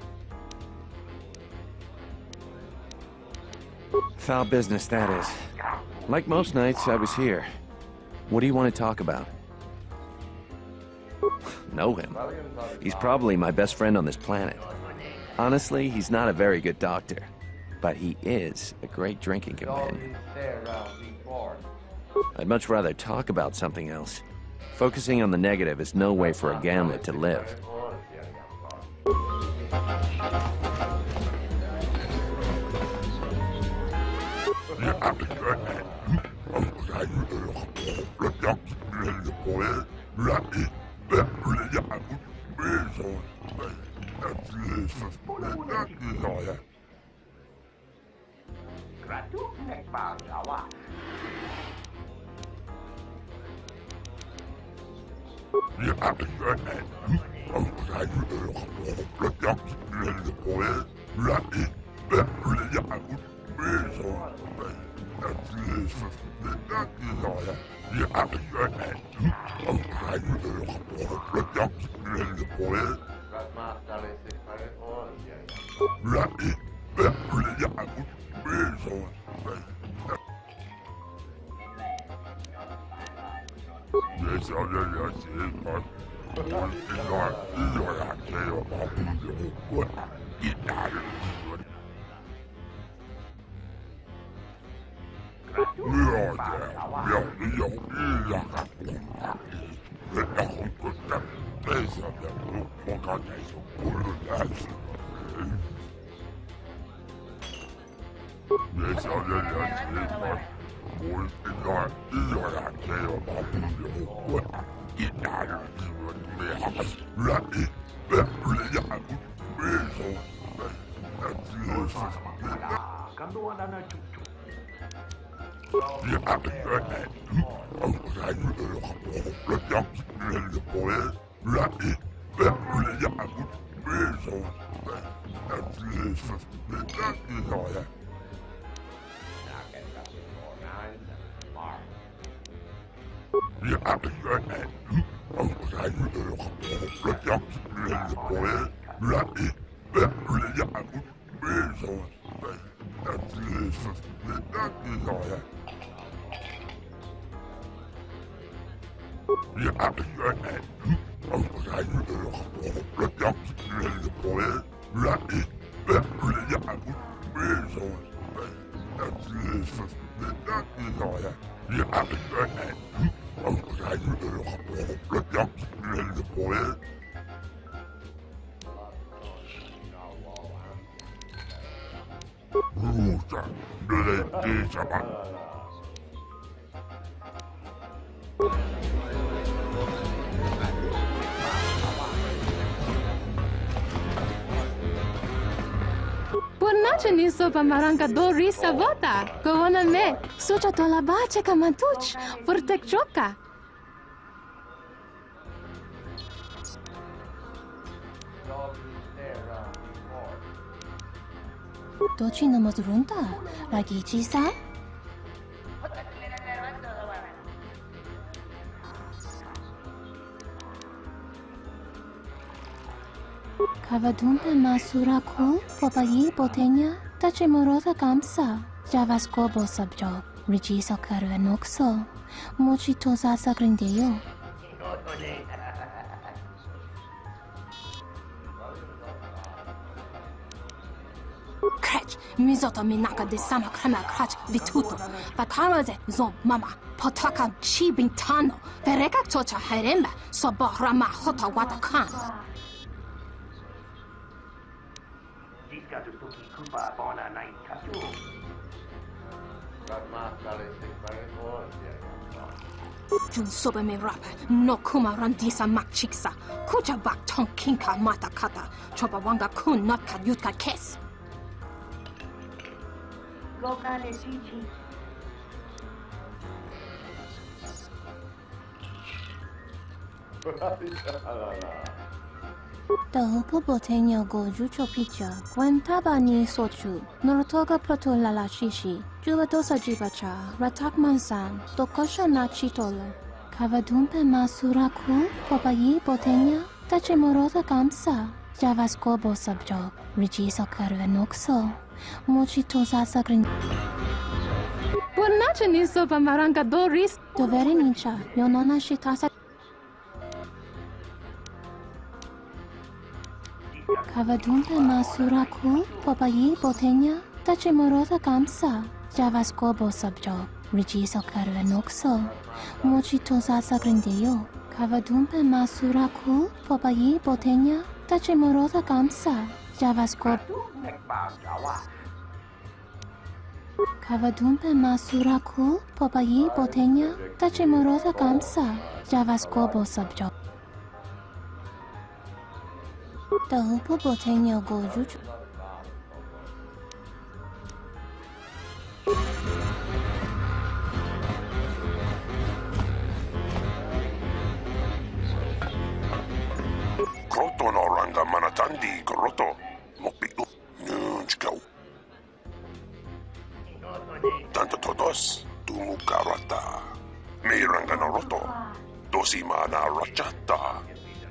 Foul business, that is. Like most nights, I was here. What do you want to talk about? Know him. He's probably my best friend on this planet. Honestly, he's not a very good doctor, but he is a great drinking companion. I'd much rather talk about something else. Focusing on the negative is no way for a gambler to live. Buonace ni sopa maranga do risa vota. Govana me. Sucha to la bache kamantuch. Vortek choka. Dochi no mazrunta. Ragichi sa? Kavadumpe masura ku, popayi botenya, tache morota kamsa, javaskobo subjob, rigiso karvenokso, mochi tosa sagrindeyo. Krech, mizoto minaka de sama krema krach vituto, vakamaze zo mama, potaka chi bintano, vereka tocha heremba, soborama hota watakan. Jun sobe me rapa, no kuma randisa makchiksa, kucha bak tong kinka mata kata, chopa wanga kun not ka yutka kes. Gokane chichi. Tahupo boteño go jucho picha, guantaba ni sochu, norotoga proto lala shishi, jubadosa jibacha, ratak mansan, tokosha na chitolo. Kavadumpe masuraku, popayi boteña, tache morota kamsa, javaskobo subjob, rigiso karvenokso, mochi tosa sagrin. Buonace ni sopa maranga doris, dovere nincha, yonona shitasa. Kavadumpe masuraku, popayi boteña, tache morota kamsa, javaskobo subjob, rigiso karvenokso, mochi tosa sagrindeyo. Kavadumpe masuraku, popayi boteña, tache morota kamsa, javaskobo. Kavadumpe masuraku, popayi boteña, tache morota kamsa, javaskobo subjob. Tahupo boteño go juchu. Kroto no ranga manatandi kroto. Mopitu. Nunchkau. Tanto todos. Tumukarata. Me ranga no roto. Dosima na rachata.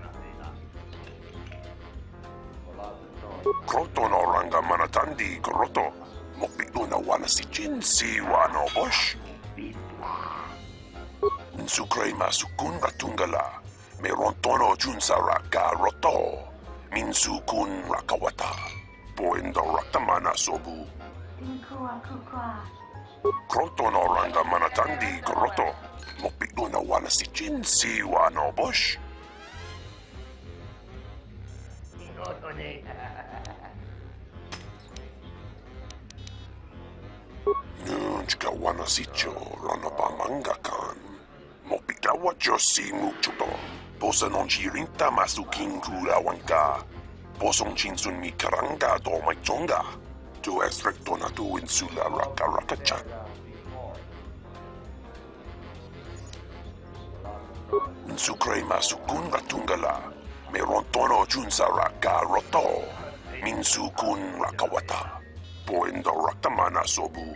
Kroto no ranga manatandi kroto. Mopitu na wana si jinsi wano bosh. Nsukray masukun ratungala. Meron tono junsa raka roto. Minsukun rakawata. Poendo rakamana sobu. Tinkua kukua. Kroto no ranga manatandi Kroto. Mopito na wana si Jin si wano bush. Nunchka wana si cho rana pa manga kan. Mopita wacho si muchuto. Posa non chirinta masukin kura wanka. Posong chinsun mi karanga do mai chonga. Tu es recto na tu insula raka raka chat. Insukre masukun ratungala. Merontono junsa raka roto. Minsukun rakawata. Poendo rakamana sobu.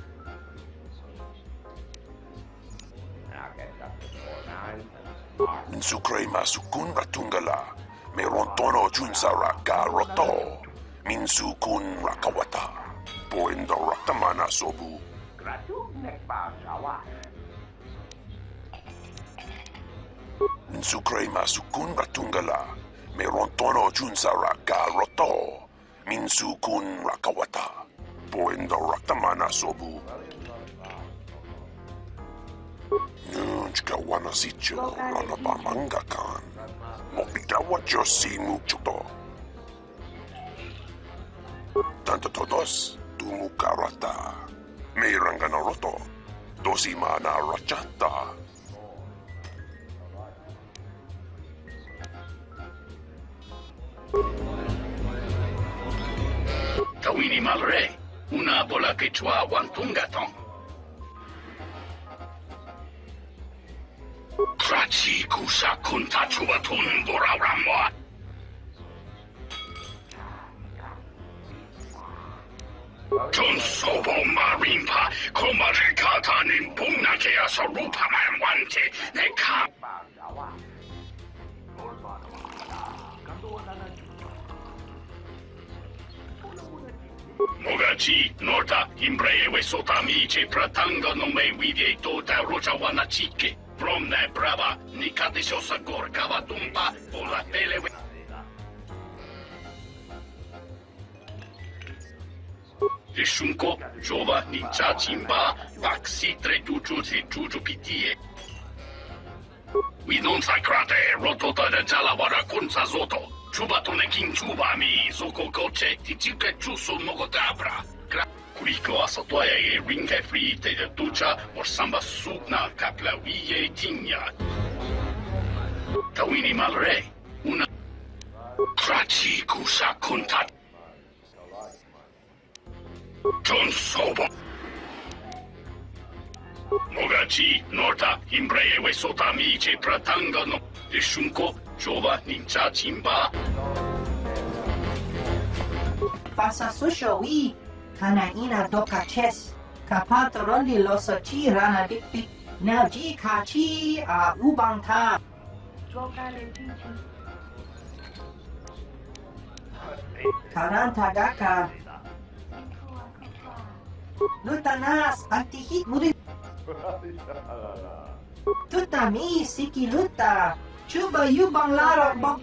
Insukre masukun ratungala. Merontono junsa raka roto. Minsukun rakawata. Poendo rakamana sobu. Insukre masukun ratungala. Merontono junsa raka roto. Minsukun rakawata. Poendo rakamana sobu. Nunchka wana sicho rana pa manga kan. Mopita wacho si muchuto. Tanto todos tumukarata. Meiranga roto. Dosi mana rachata. Tawini malre, una bola quechua wantungatong. Krachi kusa kunta chubatun borawramwa. John Sobo Marimpa, Komarikata Nimpuna Kea Sarupa Manwante, Neka. Mogachi, Norta, Imbreve Sotamice, Pratanga no me vide tota Rochawana Chique, from ne brava, Nikate Sosagor Kavatumpa, Pola Pele. Rishunko, Jova, Ninja Chimba, Vaxi, Tre Juju, Juju Pitie. We don't sacrate, Rotota de Jalawara Kunsa Zoto. Chubatone king chubami, soko koche, tichike chuso mogotabra. Kuriko asotoya e ringe free te de ducha, or samba sugna kapla wiye tinya. Tawini malre, una. Krachi kusa kuntat. John Sobo. Mogachi, Norta, Imbreve Sotamice, Pratangano, Rishunko, Jova, Ninja Chimba. Pasa susho wi, kana ina doka ches, kapato rondi loso chi rana dik dik, na ji ka chi a ubang ta. Karanta daka. Lutanas, antihit murid. Tutami, siki luta. Chuba yubang lara bok.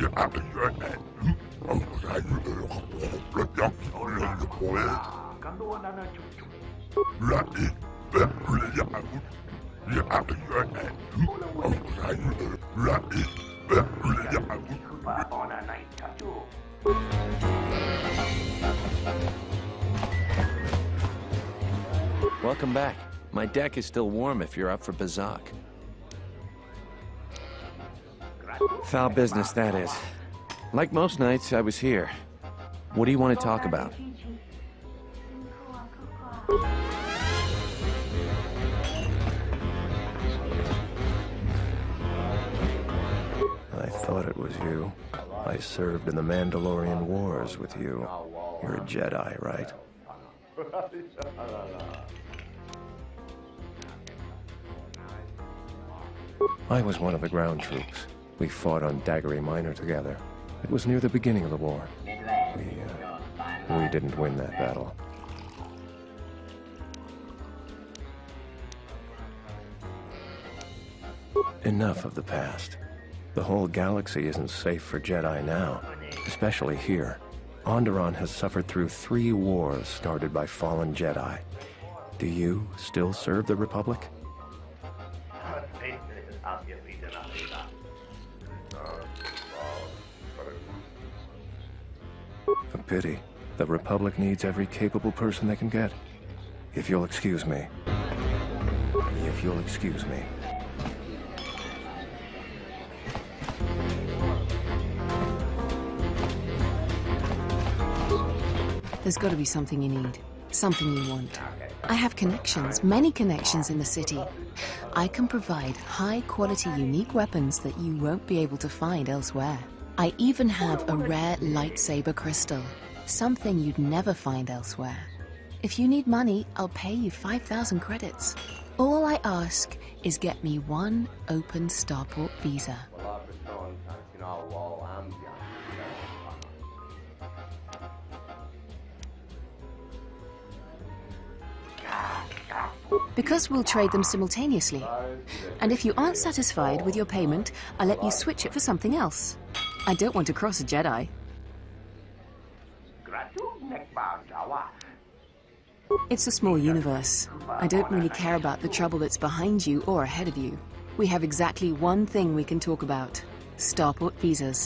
Welcome back. My deck is still warm if you're up for Bazak. Foul business, that is. Like most nights, I was here. What do you want to talk about? I thought it was you. I served in the Mandalorian Wars with you. You're a Jedi, right? I was one of the ground troops. We fought on Daggery Minor together. It was near the beginning of the war. We, uh, we didn't win that battle. Enough of the past. The whole galaxy isn't safe for Jedi now, especially here. Onderon has suffered through three wars started by fallen Jedi. Do you still serve the Republic? A pity. The Republic needs every capable person they can get. If you'll excuse me. If you'll excuse me. There's got to be something you need. Something you want. I have connections, many connections in the city. I can provide high-quality, unique weapons that you won't be able to find elsewhere. I even have a rare lightsaber crystal, something you'd never find elsewhere. If you need money, I'll pay you five thousand credits. All I ask is get me one open starport visa. Because we'll trade them simultaneously. And if you aren't satisfied with your payment, I'll let you switch it for something else. I don't want to cross a Jedi. It's a small universe. I don't really care about the trouble that's behind you or ahead of you. We have exactly one thing we can talk about. Starport visas.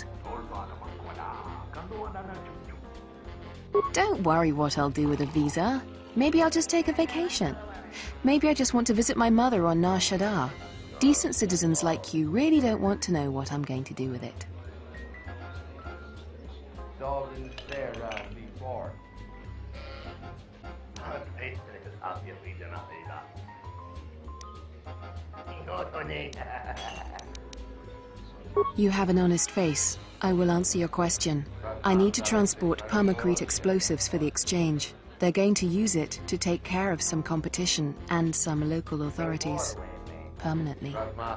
Don't worry what I'll do with a visa. Maybe I'll just take a vacation. Maybe I just want to visit my mother on Nar Shaddaa. Decent citizens like you really don't want to know what I'm going to do with it. You have an honest face. I will answer your question. I need to transport permacrete explosives for the exchange. They're going to use it to take care of some competition and some local authorities. Permanently.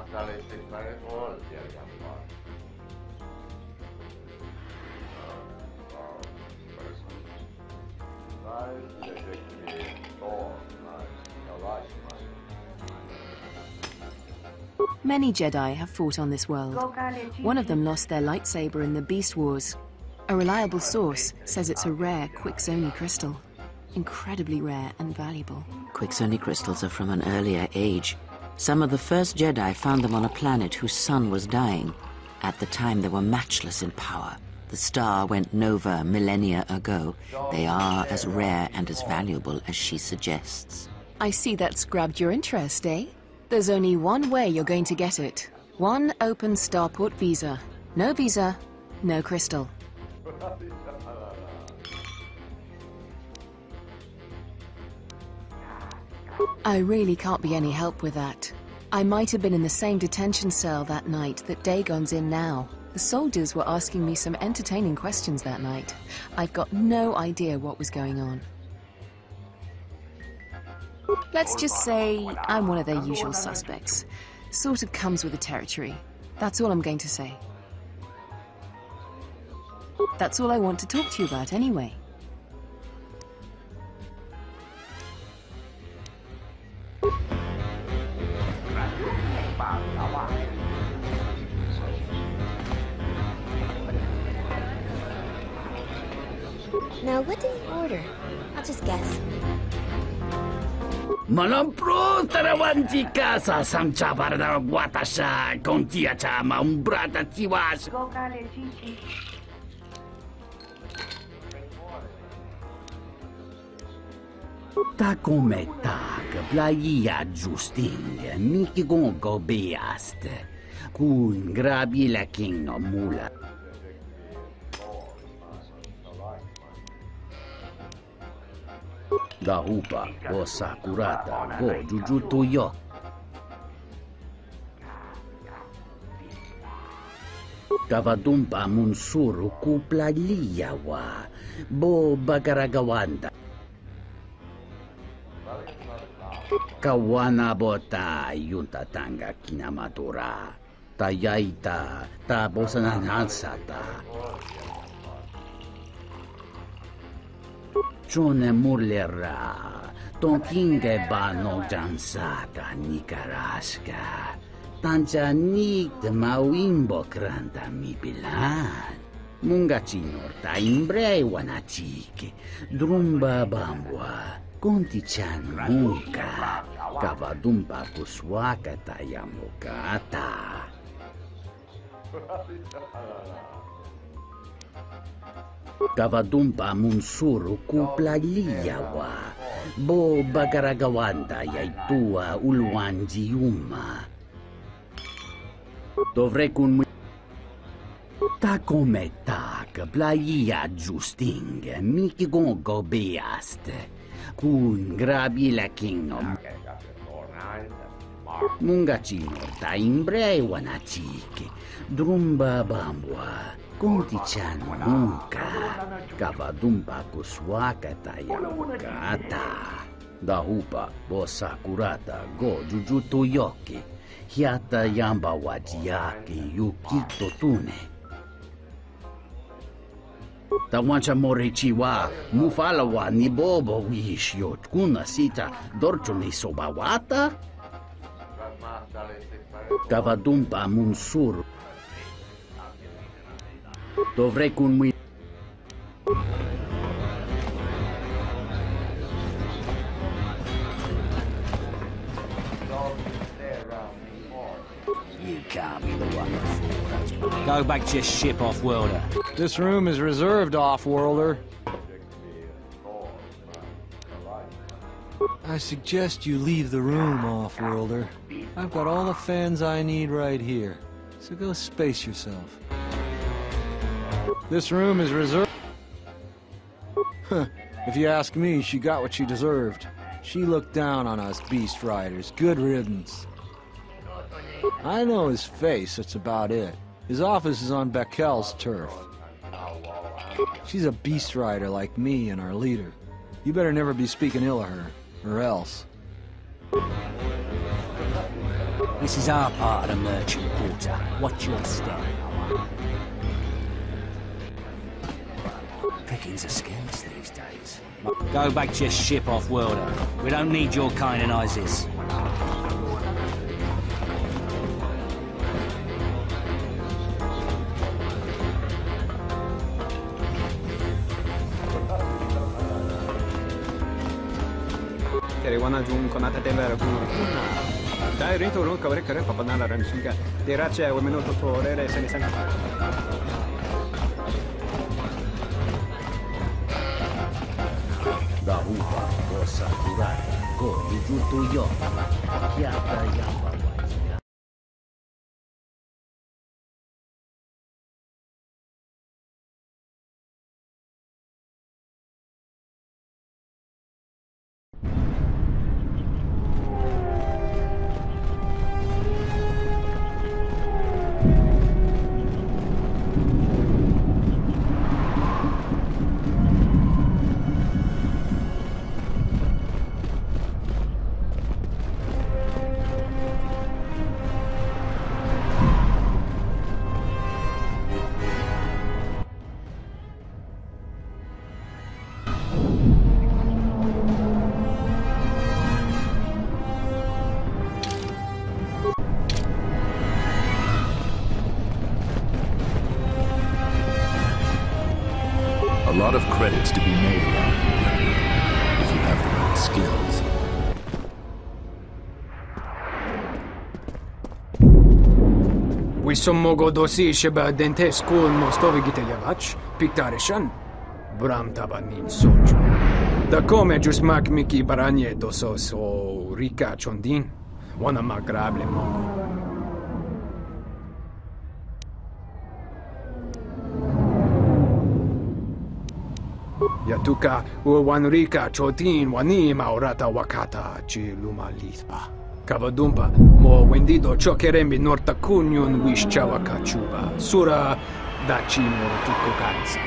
Many Jedi have fought on this world. One of them lost their lightsaber in the Beast Wars. A reliable source says it's a rare Quixoni crystal. Incredibly rare and valuable. Quixoni crystals are from an earlier age. Some of the first Jedi found them on a planet whose sun was dying. At the time, they were matchless in power. The star went nova millennia ago. They are as rare and as valuable as she suggests. I see that's grabbed your interest, eh? There's only one way you're going to get it. One open starport visa. No visa, no crystal. I really can't be any help with that. I might have been in the same detention cell that night that Dagon's in now. The soldiers were asking me some entertaining questions that night. I've got no idea what was going on. Let's just say I'm one of their usual suspects. Sort of comes with the territory. That's all I'm going to say. That's all I want to talk to you about anyway. Now, what did he order? I'll just guess. Malampro tarawanti casa samcha barda watasha kontia chama umbrata tiwas. Ta come ta che plaia giusting miki gongo beast kun grabi la king mula. Da hupa o sakurata go jujuto yo. Kavadumpa munsuru kupla liyawa bo bagaragawanda. Kawana bota yunta tanga kinamatura. Tayaita ta bosananansata. Chone murlera, tonkinge ba no jansaka nikaraska. Tanja nik de mawimbo kranta mi bilan. Munga chinor ta imbre wanachike, drumba bambwa, konti chan munka, kavadumba kuswaka tayamukata. Kavadumpa munsuru kupla liyawa, bo bagaragawanda yaitua ulwanjiuma. Dovrei kun ta come ta che plaia giusting miki gongo beast kun grabi la kingdom. Munga chinor ta imbre wanachike, drumba bambwa. Konti chan munka, kavadumpa kuswaka tayamukata. Dahupa bo sakurata go jujuto yoki, hiata yamba wajiyaki yukito tune. Tawancha morichiwa, mufalawa ni bobo wish yot kuna sita dorcho ni sobawata. Kavadumpa munsuru. Dovrei kun mi... You can't be the one that fools. Go back to your ship, off-worlder. This room is reserved, off-worlder. I suggest you leave the room, off-worlder. I've got all the fans I need right here, so go space yourself. This room is reserved. Huh. If you ask me, she got what she deserved. She looked down on us beast riders. Good riddance. I know his face, that's about it. His office is on Bekel's turf. She's a beast rider like me and our leader. You better never be speaking ill of her, or else. This is our part of the merchant quarter. Watch your step. Pickings are scarce these days. Go back to your ship, off-worlder. We don't need your kind of Isis. Wana jung konata tela ku dai rito ro kavre kare papadana ran singa terache o minuto tore re se ne sanga da hupa bossa durare go jujuto yo chiata yamba. credits to be made around here, if you have the right skills. Wisom mogo dosi sheba dente school mostovi gitelevach, piktarishan, bram tabanin soju. Da come just mak miki baranye doso so rika chondin, wana magrable mogo. Yatuka uwanrika chotin wani maurata wakata chi luma lithba. Kavadumpa mo wendido chokerembi norta kunyun wish chawaka chuba. Sura dachi morutuko kansa.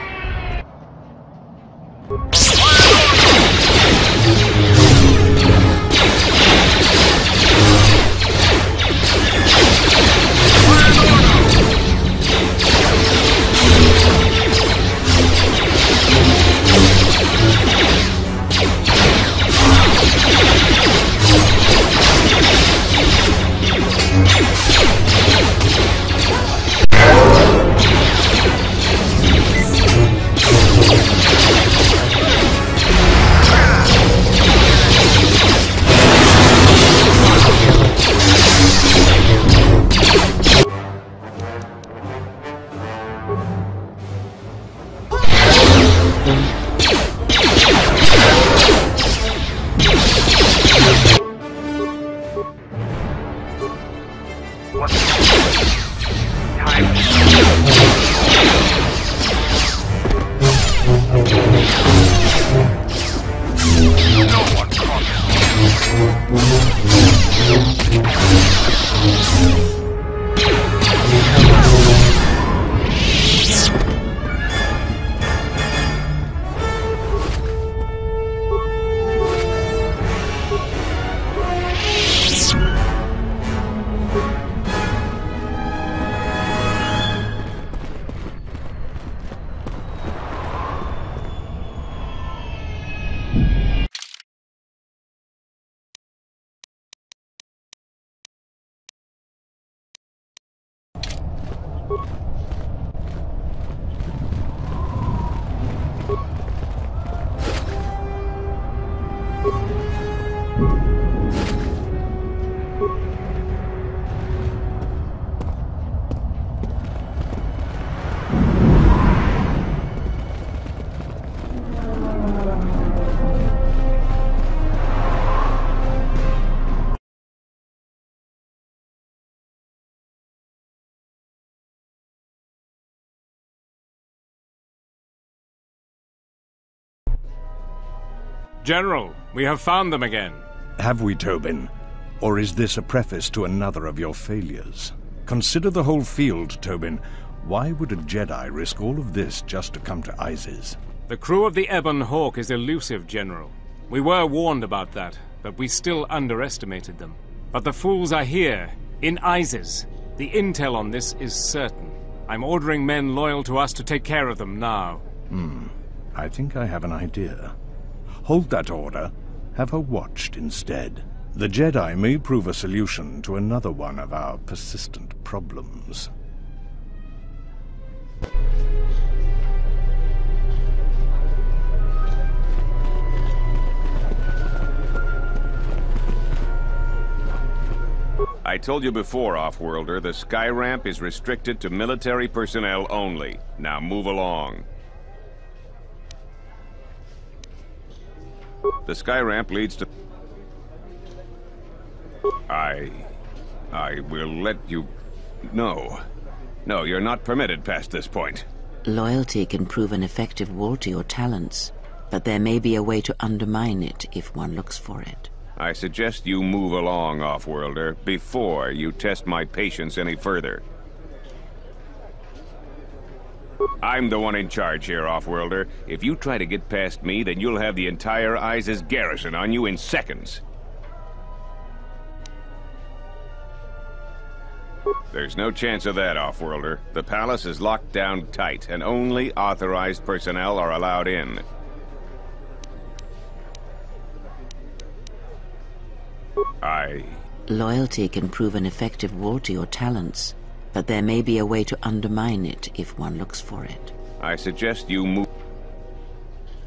General, we have found them again. Have we, Tobin? Or is this a preface to another of your failures? Consider the whole field, Tobin. Why would a Jedi risk all of this just to come to Isis? The crew of the Ebon Hawk is elusive, General. We were warned about that, but we still underestimated them. But the fools are here, in Isis. The intel on this is certain. I'm ordering men loyal to us to take care of them now. Hmm. I think I have an idea. Hold that order. Have her watched instead. The Jedi may prove a solution to another one of our persistent problems. I told you before, Offworlder, the sky ramp is restricted to military personnel only. Now move along. The sky ramp leads to... I... I will let you... No. No, you're not permitted past this point. Loyalty can prove an effective wall to your talents, but there may be a way to undermine it if one looks for it. I suggest you move along, Offworlder, before you test my patience any further. I'm the one in charge here, Offworlder. If you try to get past me, then you'll have the entire Isis garrison on you in seconds. There's no chance of that, Offworlder. The palace is locked down tight, and only authorized personnel are allowed in. I... Loyalty can prove an effective wall to your talents, but there may be a way to undermine it if one looks for it. I suggest you move...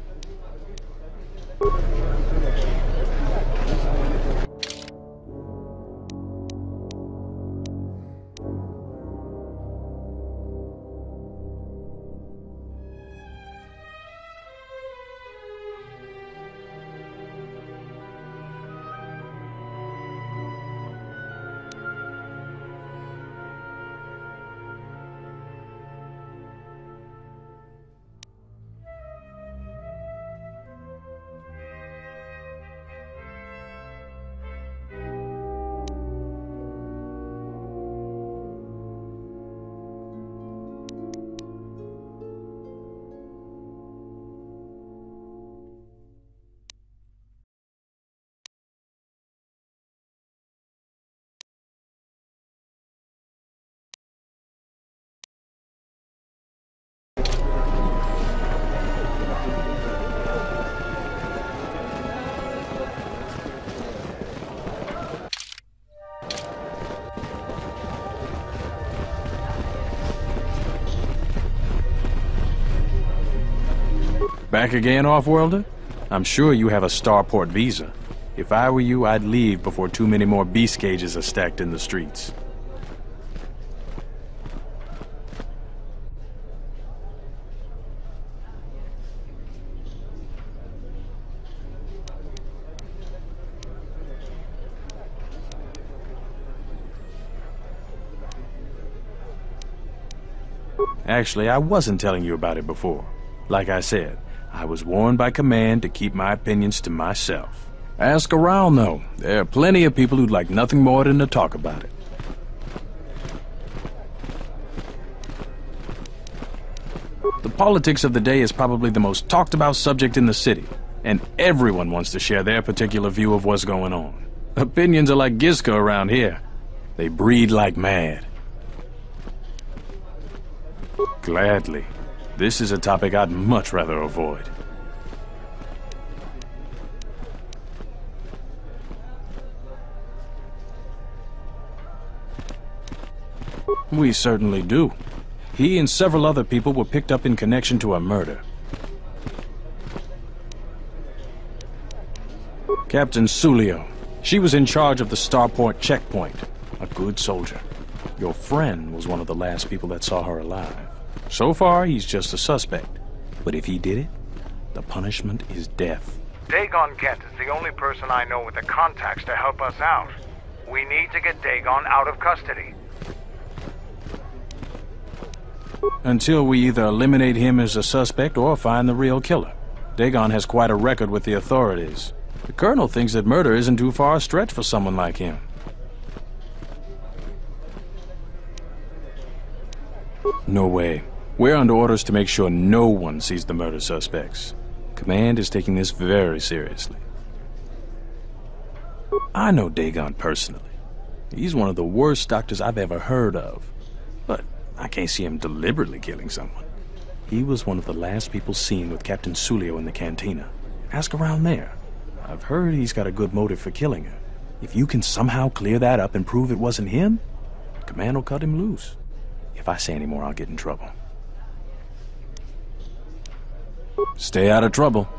Back again, Off-Worlder? I'm sure you have a starport visa. If I were you, I'd leave before too many more beast cages are stacked in the streets. Actually, I wasn't telling you about it before. Like I said, I was warned by command to keep my opinions to myself. Ask around, though. There are plenty of people who'd like nothing more than to talk about it. The politics of the day is probably the most talked about subject in the city, and everyone wants to share their particular view of what's going on. Opinions are like Gisco around here. They breed like mad. Gladly. This is a topic I'd much rather avoid. We certainly do. He and several other people were picked up in connection to a murder. Captain Sulio. She was in charge of the starport checkpoint. A good soldier. Your friend was one of the last people that saw her alive. So far, he's just a suspect. But if he did it, the punishment is death. Dagon Kent is the only person I know with the contacts to help us out. We need to get Dagon out of custody. Until we either eliminate him as a suspect or find the real killer. Dagon has quite a record with the authorities. The Colonel thinks that murder isn't too far a stretch for someone like him. No way. We're under orders to make sure no one sees the murder suspects. Command is taking this very seriously. I know Dagon personally. He's one of the worst doctors I've ever heard of. But I can't see him deliberately killing someone. He was one of the last people seen with Captain Sulio in the cantina. Ask around there. I've heard he's got a good motive for killing her. If you can somehow clear that up and prove it wasn't him, Command will cut him loose. If I say any more, I'll get in trouble. Stay out of trouble.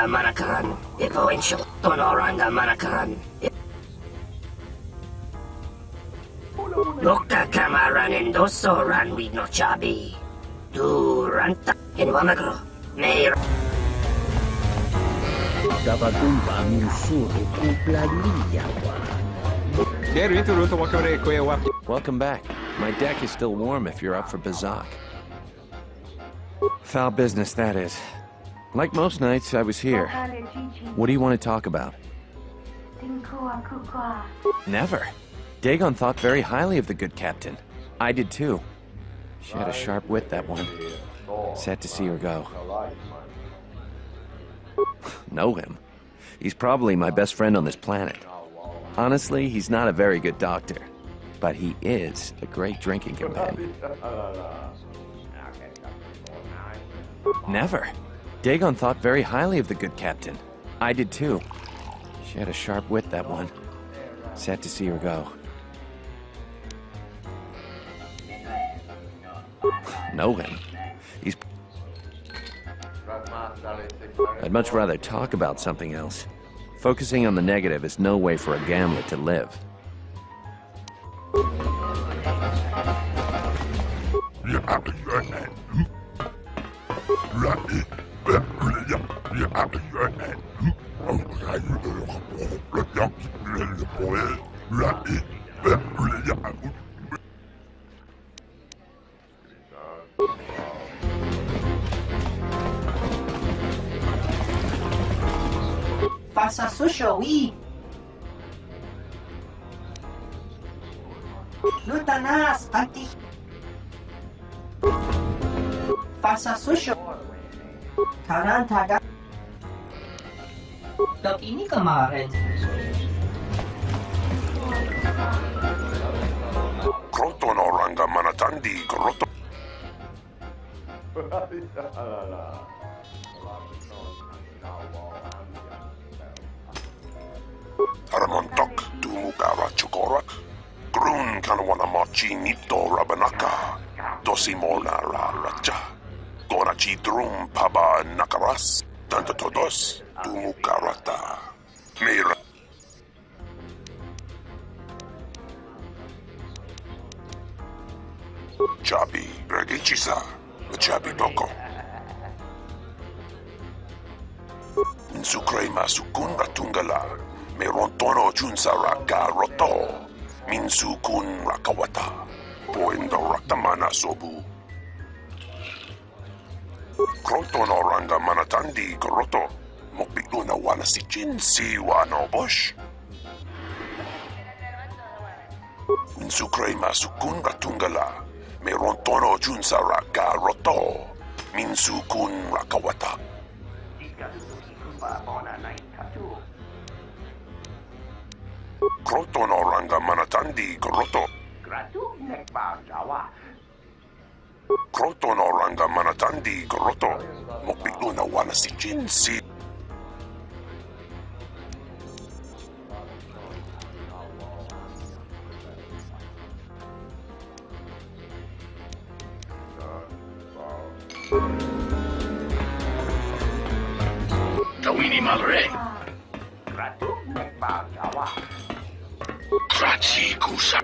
Randa Manakan, Ipoincho, Tono Randa Manakan. Loka Kamaran Endoso Ranwi no Chabi. Tu Ranta in Wamagro, Mayor. Tabatumba Musuru Kuplaliyawa. Welcome back. My deck is still warm if you're up for Bazak. Foul business, that is. Like most nights, I was here. What do you want to talk about? Never. Dagon thought very highly of the good captain. I did too. She had a sharp wit, that one. Sad to see her go. Know him? He's probably my best friend on this planet. Honestly, he's not a very good doctor, but he is a great drinking companion. Never. Dagon thought very highly of the good captain. I did too. She had a sharp wit, that one. Sad to see her go. Know him? He's... I'd much rather talk about something else. Focusing on the negative is no way for a gambler to live. Faça sushi, oui. Lutanas, anti. Faça sushi. Tarantaga. Dok ini kemarin. Kroton oranga manatandi kroto. Aramontok dumugara chukorak. Grun kanwana machi nito rabanaka. Dosimona ra racha. Gona chidrum paba nakaras. Tanto todos dumugarata. Mira. Chabi regichisa. Chabi doko. Insukrema sukun ratungala. Merontono junsara garoto. Minsukun rakawata. Poendo ratamana sobu. Krontono ranga manatandi garoto. Mopiluna wana si jinsi wano bosh. Insukrema sukun ratungala. Merontono junsara garoto. Minsukun rakawata. Krotono ranga manatandi garoto. Krotono ranga manatandi garoto. Mopiluna wana si jinsi. Tawini Malre. Krachi Kusa.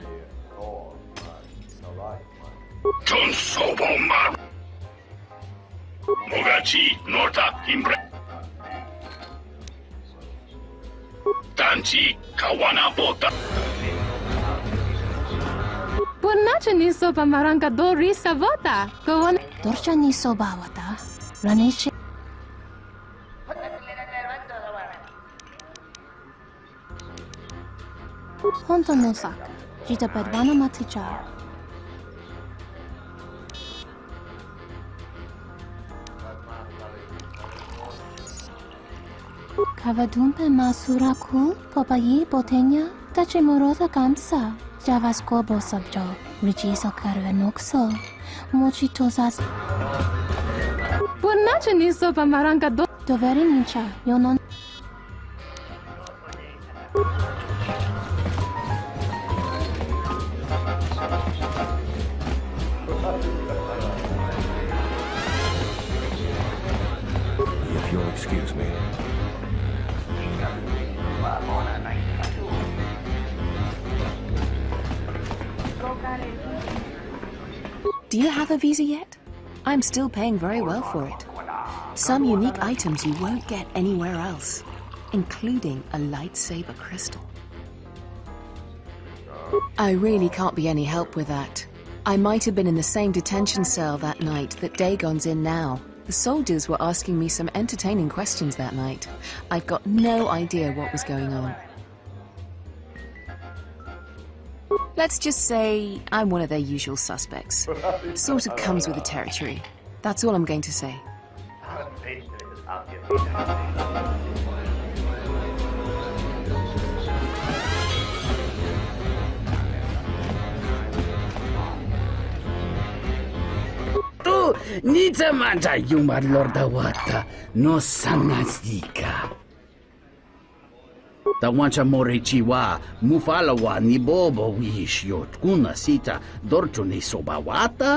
John Sobo Mar. Mogachi Norta Imbre. Tanchi Kawana Bota. Buonace ni soba maranga dori savota. Kawan. Dorcha ni soba wata. Ranichi. Honto no saka. Jita pedwana matichar. Kavadumpe masuraku popayi botenya tache morota kamsa. Javas kobo sabjo. Rijiso karvenokso. Mochi tosas. Buonace ni soba maranga do. Doveri mincha. Yonon. If you'll excuse me. Do you have a visa yet? I'm still paying very well for it. Some unique items you won't get anywhere else, including a lightsaber crystal. I really can't be any help with that. I might have been in the same detention cell that night that Dagon's in now. The soldiers were asking me some entertaining questions that night. I've got no idea what was going on. Let's just say I'm one of their usual suspects. Sort of comes with the territory. That's all I'm going to say. Tu niza manja yuma lorda wata no sanazika. Tawancha morechiwa mufalawa ni bobo wish yot kuna sita dorcho ni sobawata.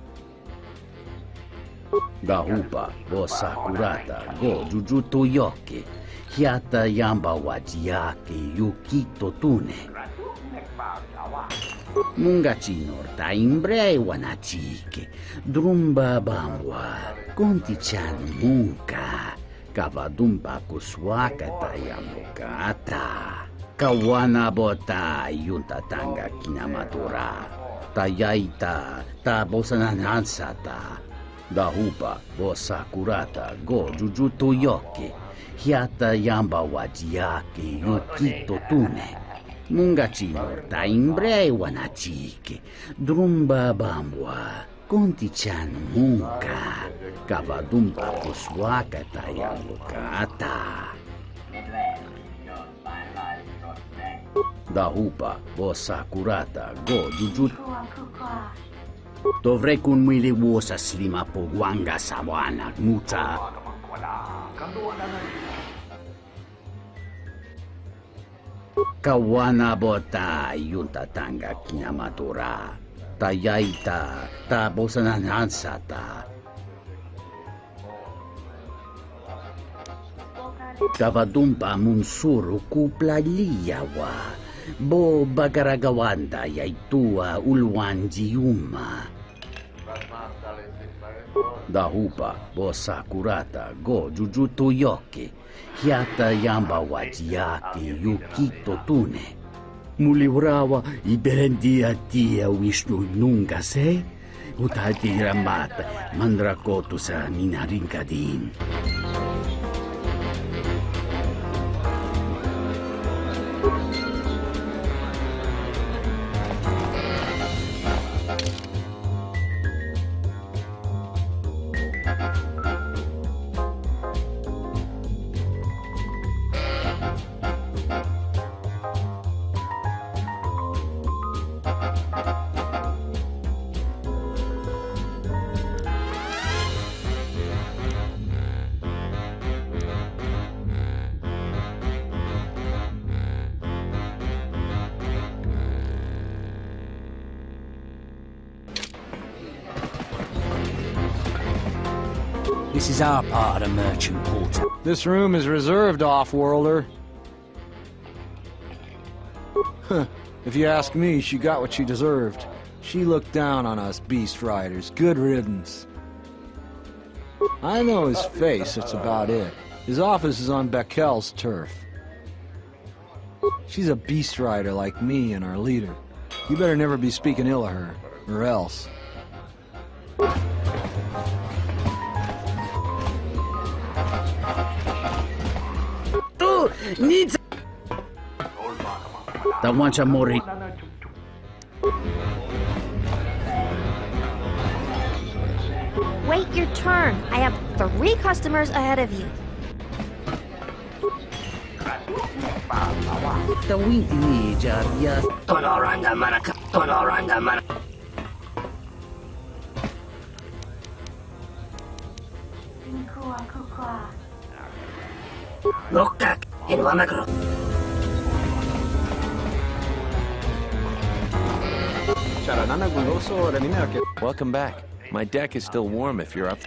Dahupa bo sakurata go jujuto yoke hiata yamba wajiake yukito tune. Mungachinor ta imbre wanachike drumba bambwa kontichan munka kavadumba kuswaka tayamukata kawana bota yunta tanga kinamatura tayaita ta bosananansata dahupa bosakurata go jujuto yoke hiata yamba wajiake yukito tune. Mungachinor ta imbre wanachike drumba bambwa kontichan munka kavadumba kuswaka tayamukata dahupa bosakurata go jujut dovrei kun mwili wosa slima pogwanga sawana muta kawana bota yunta tanga kinamatura tayaita ta bosananansata kavadumpa munsuru kupla liyawa bo bagaragawanda yaitua ulwanjiuma dahupa bo sakurata go jujuto yoke hiata yamba wajiake yukito tune mulibrawa iberendia tia wishnu nunga se utati ramata mandrakotu sa minarinkadin. This is our part of the merchant quarter. This room is reserved, off-worlder. Huh. If you ask me, she got what she deserved. She looked down on us beast riders. Good riddance. I know his face, that's about it. His office is on Bekel's turf. She's a beast rider like me and our leader. You better never be speaking ill of her, or else. Tu needs Tawancha mori. Wait your turn. I have three customers ahead of you. The windy Javias. Tonoranda Manaka. Tonoranda Manaka. Lokak in Wamagro. Welcome back. My deck is still warm if you're up.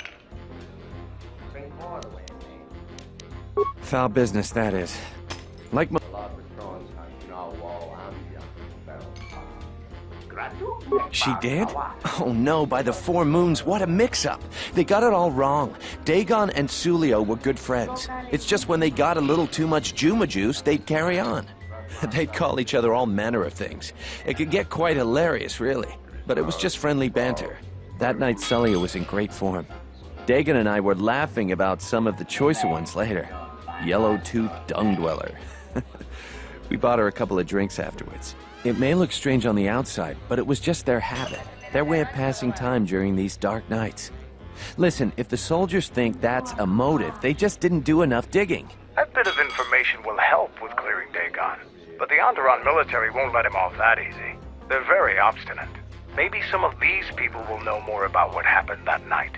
Foul business, that is. Like my... She did? Oh no, by the four moons, what a mix-up. They got it all wrong. Dagon and Sulio were good friends. It's just when they got a little too much Juma juice, they'd carry on. They'd call each other all manner of things. It could get quite hilarious, really. But it was just friendly banter. That night, Sulio was in great form. Dagon and I were laughing about some of the choicer ones later. Yellow-toothed dung dweller. We bought her a couple of drinks afterwards. It may look strange on the outside, but it was just their habit, their way of passing time during these dark nights. Listen, if the soldiers think that's a motive, they just didn't do enough digging. That bit of information will help with clearing Dagon, but the Onderon military won't let him off that easy. They're very obstinate. Maybe some of these people will know more about what happened that night.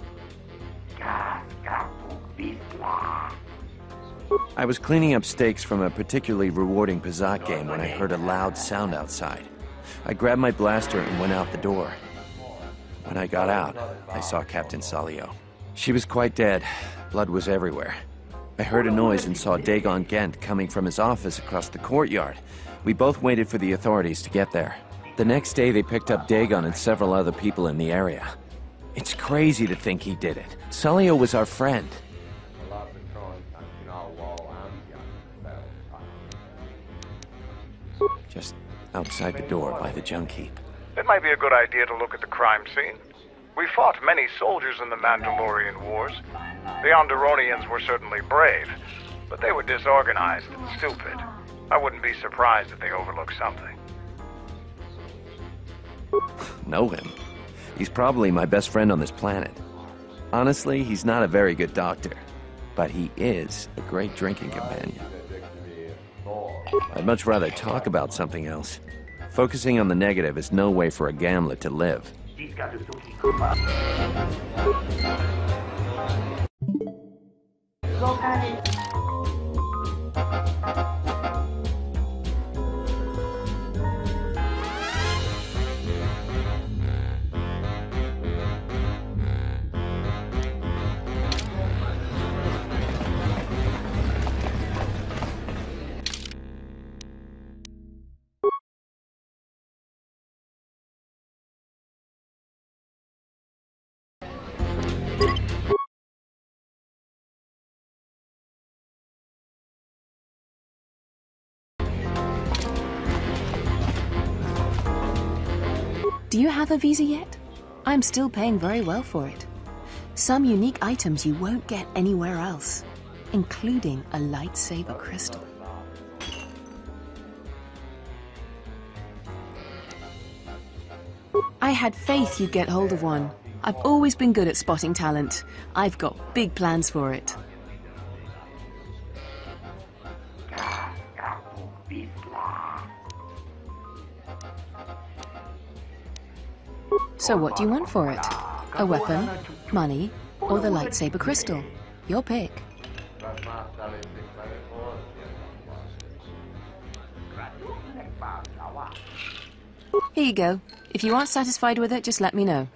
I was cleaning up stakes from a particularly rewarding Pazak game when I heard a loud sound outside. I grabbed my blaster and went out the door. When I got out, I saw Captain Salio. She was quite dead. Blood was everywhere. I heard a noise and saw Dagon Gent coming from his office across the courtyard. We both waited for the authorities to get there. The next day, they picked up Dagon and several other people in the area. It's crazy to think he did it. Salio was our friend. Just outside the door by the junk heap. It might be a good idea to look at the crime scene. We fought many soldiers in the Mandalorian Wars. The Onderonians were certainly brave, but they were disorganized and stupid. I wouldn't be surprised if they overlooked something. Know him? He's probably my best friend on this planet. Honestly, he's not a very good doctor, but he is a great drinking companion. I'd much rather talk about something else. Focusing on the negative is no way for a gambler to live. Do you have a visa yet? I'm still paying very well for it. Some unique items you won't get anywhere else, including a lightsaber crystal. I had faith you'd get hold of one. I've always been good at spotting talent. I've got big plans for it. So what do you want for it? A weapon, money, or the lightsaber crystal? Your pick. Here you go. If you aren't satisfied with it, just let me know.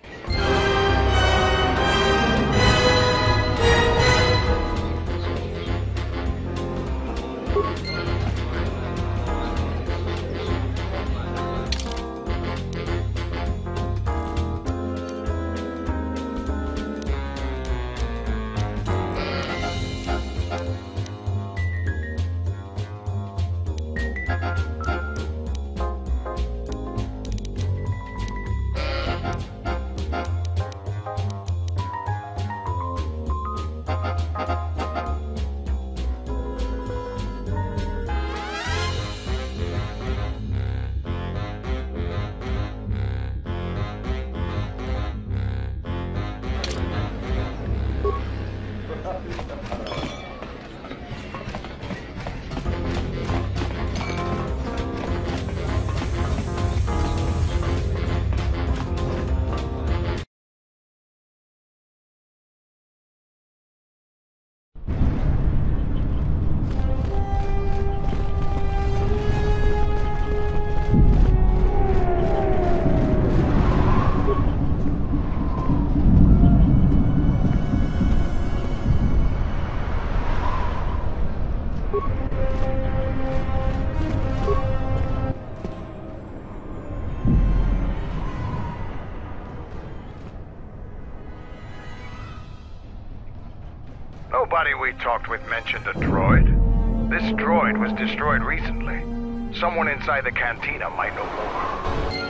Everybody we talked with mentioned a droid. This droid was destroyed recently. Someone inside the cantina might know more.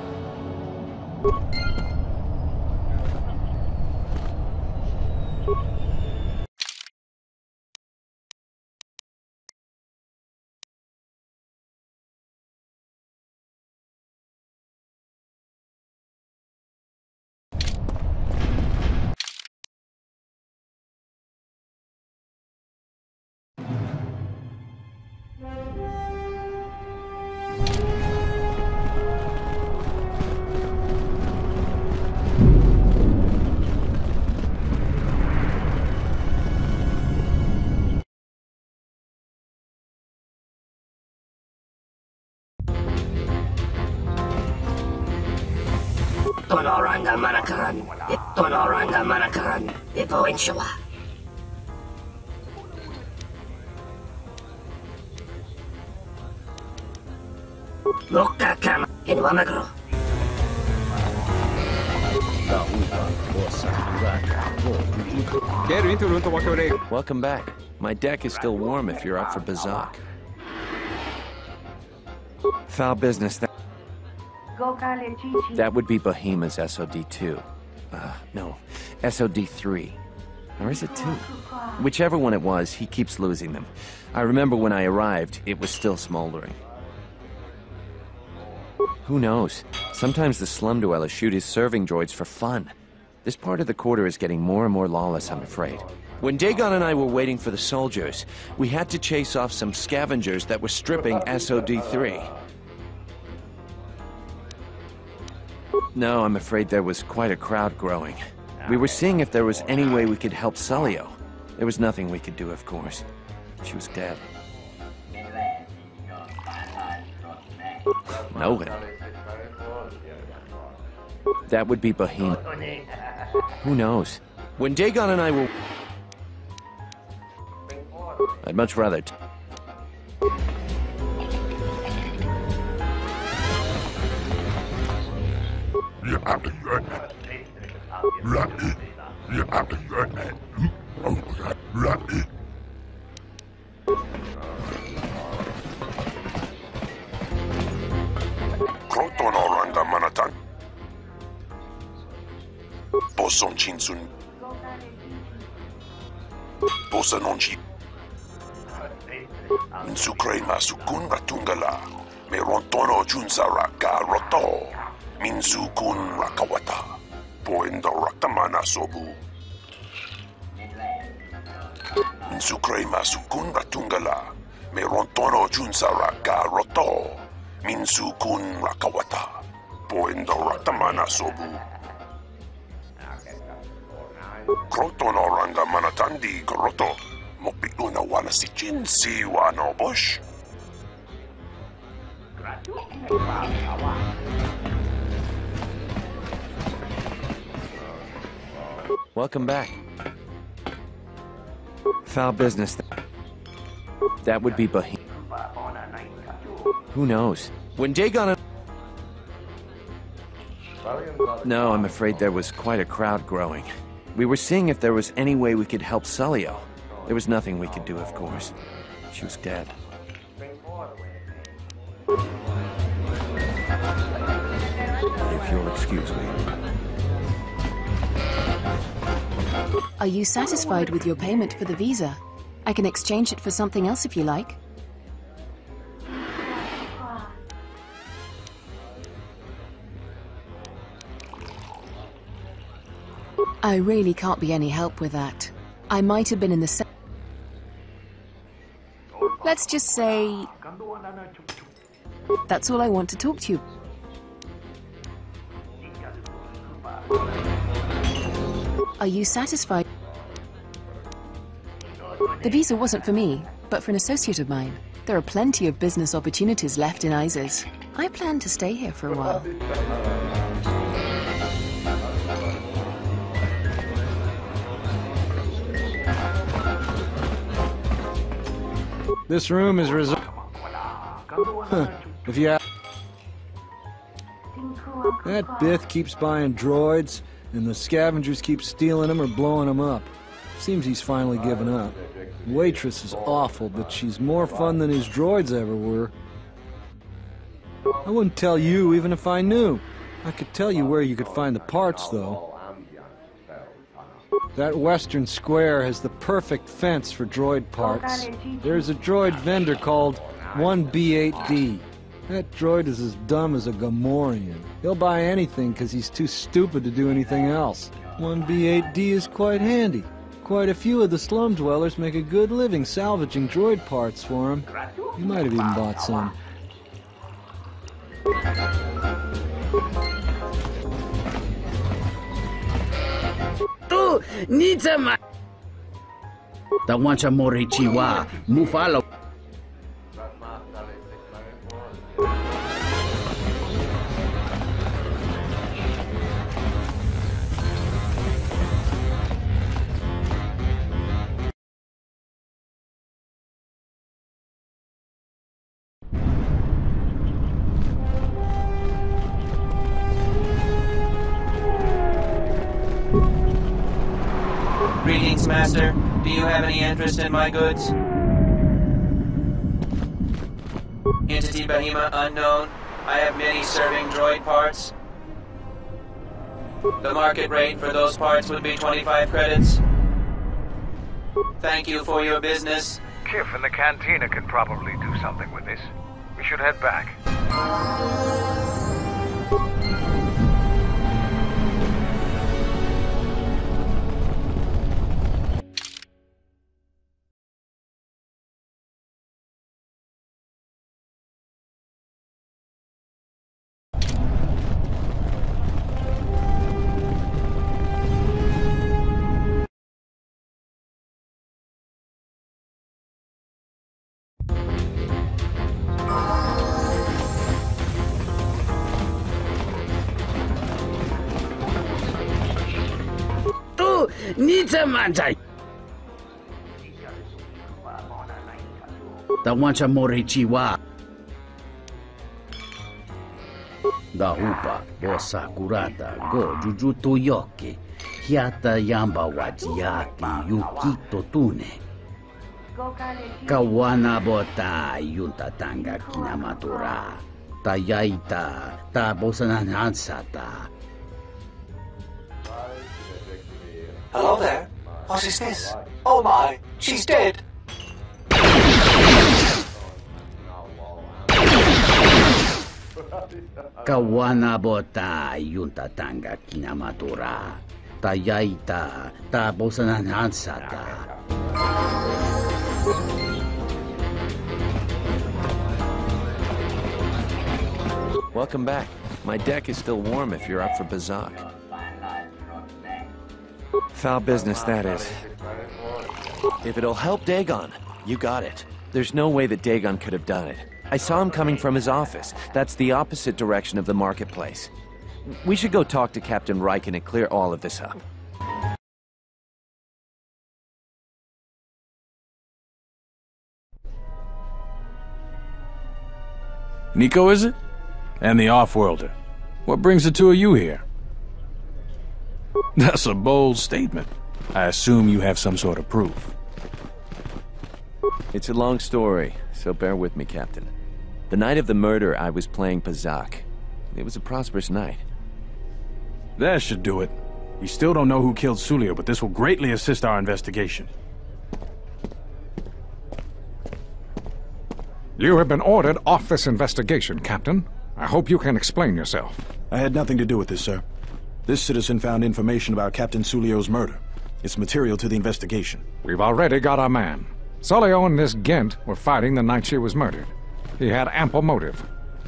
Tonoranga manakaran, Tonoranga manakaran, Ipo inshawa. Loka kama, Inwamagro. Welcome back. My deck is still warm if you're up for Bazak. Foul business. That, that would be Bohema's S O D two. Uh, no, S O D three. Or is it two? Whichever one it was, he keeps losing them. I remember when I arrived, it was still smoldering. Who knows? Sometimes the slum dwellers shoot his serving droids for fun. This part of the quarter is getting more and more lawless, I'm afraid. When Dagon and I were waiting for the soldiers, we had to chase off some scavengers that were stripping S O D three. No, I'm afraid there was quite a crowd growing. We were seeing if there was any way we could help Sulio. There was nothing we could do, of course. She was dead. No one. That would be Bohema. Who knows? When Dagon and I were... I'd much rather... T Krotonoranga manatan. Boson chinsun. Bosanonchi. Insukre masukun ratungala. Merontono junsaraka roto. Minsukun rakawata. Poendo ratamana sobu. Insukre masukun ratungala. Merontono junsaraka roto. Minsukun rakawata. Poendo ratamana sobu. Krotonoranga manatandi groto. Mopiuna wana si jinsi wano bush. Welcome back. Foul business. That would be Bohema. Who knows? When Dagon... No, I'm afraid there was quite a crowd growing. We were seeing if there was any way we could help Sulio. There was nothing we could do, of course. She was dead. If you'll excuse me. Are you satisfied with your payment for the visa? I can exchange it for something else if you like. I really can't be any help with that. I might have been in the se- Let's just say... That's all I want to talk to you. Are you satisfied? The visa wasn't for me, but for an associate of mine. There are plenty of business opportunities left in Isis. I plan to stay here for a while. This room is reserved. Huh. If you have... That Bith keeps buying droids, and the scavengers keep stealing them or blowing them up. Seems he's finally given up. The waitress is awful, but she's more fun than his droids ever were. I wouldn't tell you even if I knew. I could tell you where you could find the parts, though. That western square has the perfect fence for droid parts. There's a droid vendor called one B eight D. That droid is as dumb as a Gamorrean. He'll buy anything because he's too stupid to do anything else. one B eight D is quite handy. Quite a few of the slum dwellers make a good living salvaging droid parts for him. You might have even bought some. Tu, Nizama! Tawancha Morichiwa, Mufalo. Greetings, Master. Do you have any interest in my goods? Entity Bahima unknown. I have many serving droid parts. The market rate for those parts would be twenty-five credits. Thank you for your business. Kif and the Cantina can probably do something with this. We should head back. Nizamajai! Tawancha Morichiwa. Da upa, bosa kurata, go jujuto yoke, hiata yamba wajiaki, yukito tune. Kawana bota yunta tanga kinamatura, tayaita, ta bosananansata. Hello there. What is this? Oh my, she's dead. Kawana bota yunta tanga kinamatura, tayaita, ta bosananansata. Welcome back. My deck is still warm if you're up for Bazak. Foul business, that is. If it'll help Dagon, you got it. There's no way that Dagon could have done it. I saw him coming from his office. That's the opposite direction of the marketplace. We should go talk to Captain Riken and clear all of this up. Nico, is it? And the Offworlder. What brings the two of you here? That's a bold statement. I assume you have some sort of proof. It's a long story, so bear with me, Captain. The night of the murder, I was playing Pazak. It was a prosperous night. That should do it. We still don't know who killed Sulio, but this will greatly assist our investigation. You have been ordered off this investigation, Captain. I hope you can explain yourself. I had nothing to do with this, sir. This citizen found information about Captain Sulio's murder. It's material to the investigation. We've already got our man. Sulio and this Gent were fighting the night she was murdered. He had ample motive.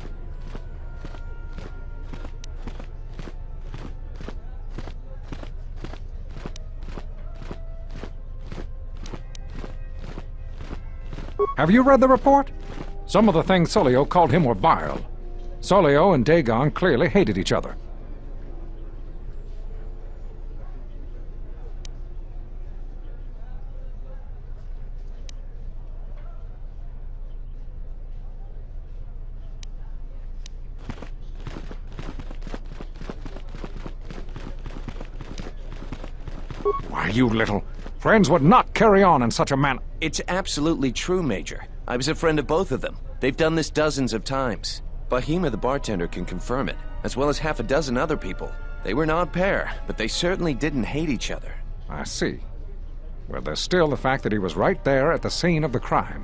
Have you read the report? Some of the things Sulio called him were vile. Sulio and Dagon clearly hated each other. Why, you little... Friends would not carry on in such a manner. It's absolutely true, Major. I was a friend of both of them. They've done this dozens of times. Bahima the bartender can confirm it, as well as half a dozen other people. They were an odd pair, but they certainly didn't hate each other. I see. Well, there's still the fact that he was right there at the scene of the crime.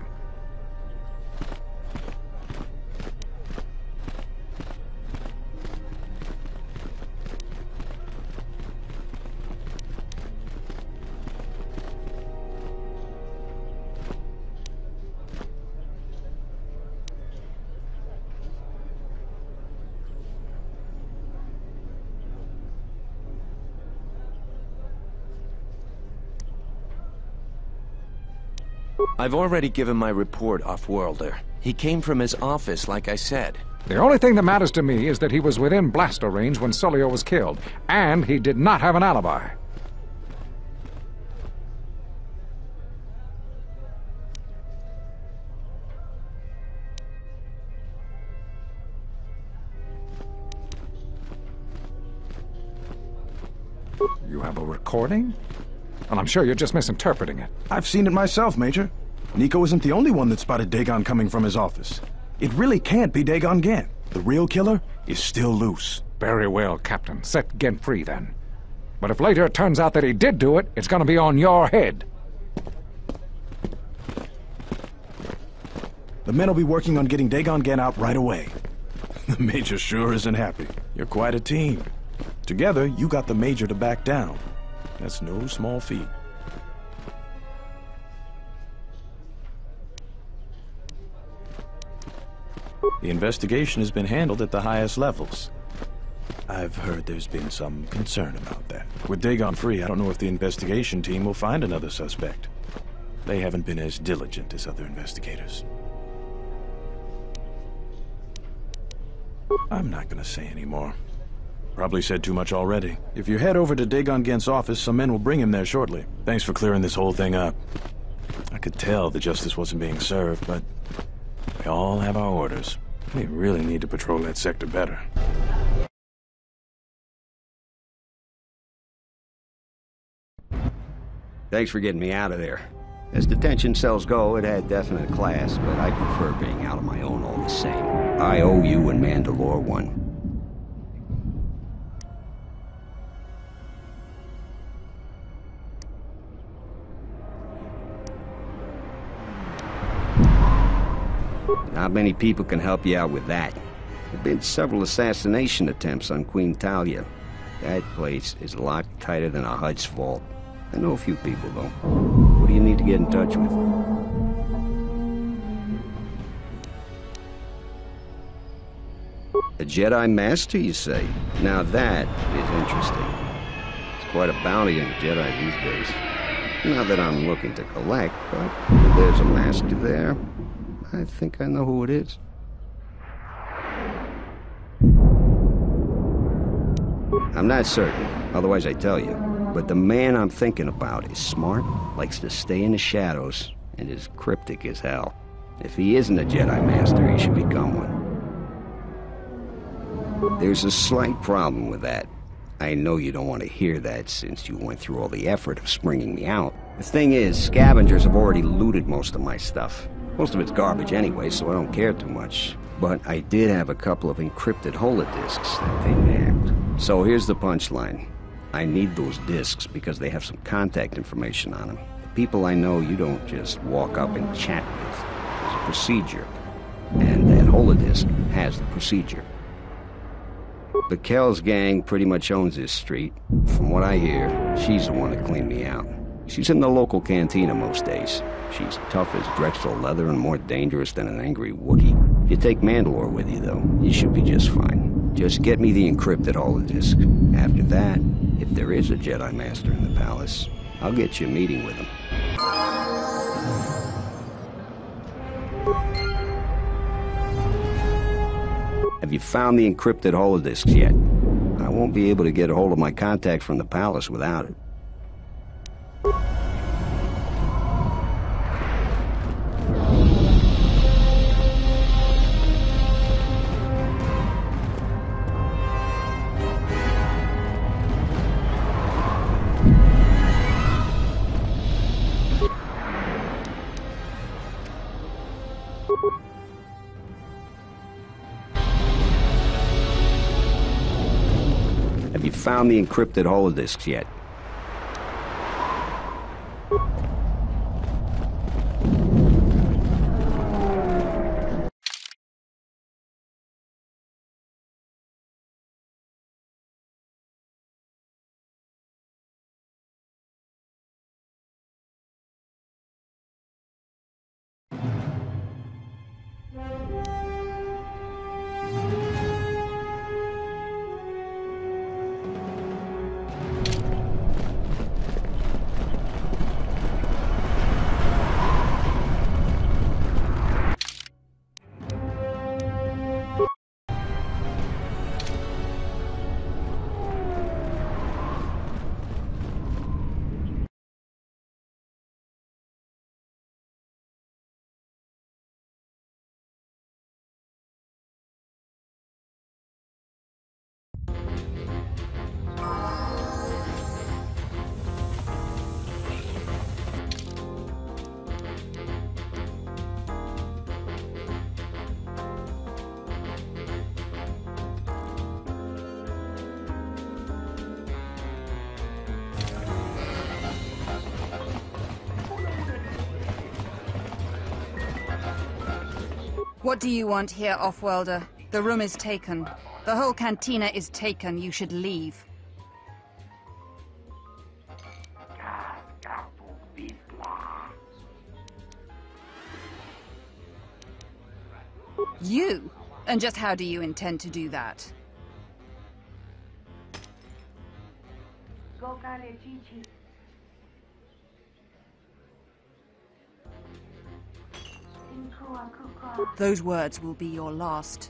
I've already given my report, Off-Worlder. He came from his office, like I said. The only thing that matters to me is that he was within blaster range when Solio was killed, and he did not have an alibi. You have a recording? Well, I'm sure you're just misinterpreting it. I've seen it myself, Major. Nico isn't the only one that spotted Dagon coming from his office. It really can't be Dagon Gent. The real killer is still loose. Very well, Captain. Set Gent free, then. But if later it turns out that he did do it, it's gonna be on your head. The men will be working on getting Dagon Gent out right away. The Major sure isn't happy. You're quite a team. Together, you got the Major to back down. That's no small feat. The investigation has been handled at the highest levels. I've heard there's been some concern about that. With Dagon free, I don't know if the investigation team will find another suspect. They haven't been as diligent as other investigators. I'm not gonna say any more. Probably said too much already. If you head over to Dagon Gent's office, some men will bring him there shortly. Thanks for clearing this whole thing up. I could tell the justice wasn't being served, but we all have our orders. We really need to patrol that sector better. Thanks for getting me out of there. As detention cells go, it had definite class, but I prefer being out on my own all the same. I owe you and Mandalore one. Not many people can help you out with that. There have been several assassination attempts on Queen Talia. That place is locked tighter than a Hut's vault. I know a few people, though. What do you need to get in touch with? A Jedi Master, you say? Now that is interesting. It's quite a bounty on the Jedi these days. Not that I'm looking to collect, but if there's a master there, I think I know who it is. I'm not certain, otherwise I'd tell you. But the man I'm thinking about is smart, likes to stay in the shadows, and is cryptic as hell. If he isn't a Jedi Master, he should become one. There's a slight problem with that. I know you don't want to hear that since you went through all the effort of springing me out. The thing is, scavengers have already looted most of my stuff. Most of it's garbage anyway, so I don't care too much. But I did have a couple of encrypted holodisks that they nabbed. So here's the punchline. I need those discs because they have some contact information on them. The people I know you don't just walk up and chat with. There's a procedure. And that holodisk has the procedure. The Kells gang pretty much owns this street. From what I hear, she's the one that cleaned me out. She's in the local cantina most days. She's tough as Drexel leather and more dangerous than an angry Wookiee. If you take Mandalore with you, though, you should be just fine. Just get me the encrypted holodisk. After that, if there is a Jedi Master in the palace, I'll get you a meeting with him. Have you found the encrypted holodisks yet? I won't be able to get a hold of my contacts from the palace without it. Have you found the encrypted holodisks yet? What do you want here, Offworlder? The room is taken. The whole cantina is taken. You should leave. You? And just how do you intend to do that? Those words will be your last.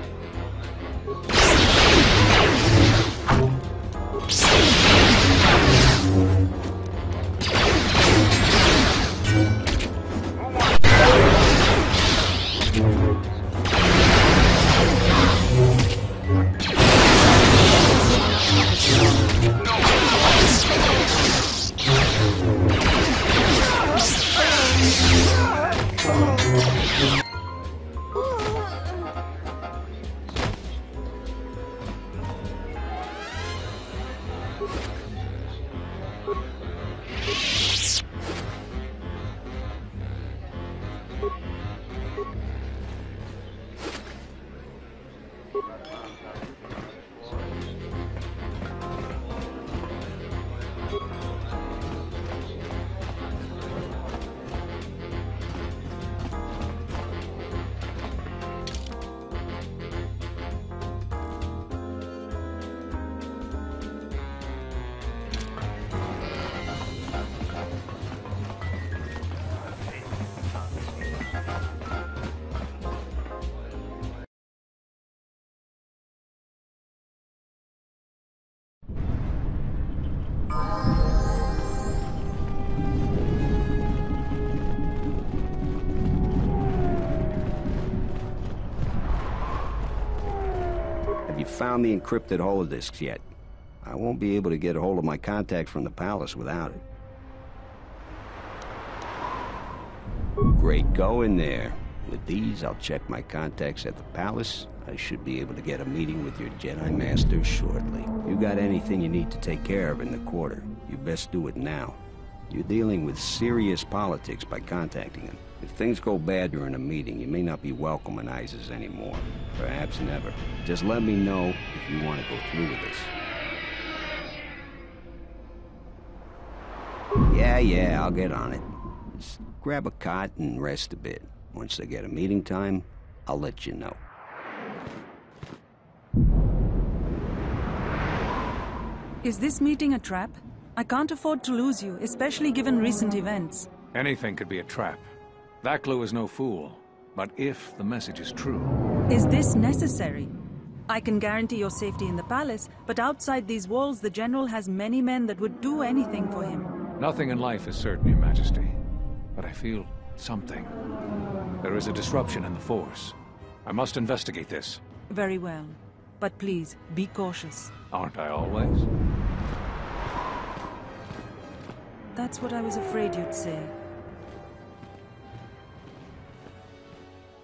Found the encrypted holodisks yet? I won't be able to get a hold of my contact from the palace without it. Great going there. With these, I'll check my contacts at the palace. I should be able to get a meeting with your Jedi Master shortly. You got anything you need to take care of in the quarter, you best do it now. You're dealing with serious politics by contacting them. If things go bad during a meeting, you may not be welcome in ISIS anymore. Perhaps never. Just let me know if you want to go through with this. Yeah, yeah, I'll get on it. Just grab a cot and rest a bit. Once they get a meeting time, I'll let you know. Is this meeting a trap? I can't afford to lose you, especially given recent events. Anything could be a trap. Vaklu is no fool. But if the message is true... Is this necessary? I can guarantee your safety in the palace, but outside these walls the General has many men that would do anything for him. Nothing in life is certain, Your Majesty. But I feel something. There is a disruption in the Force. I must investigate this. Very well. But please, be cautious. Aren't I always? That's what I was afraid you'd say.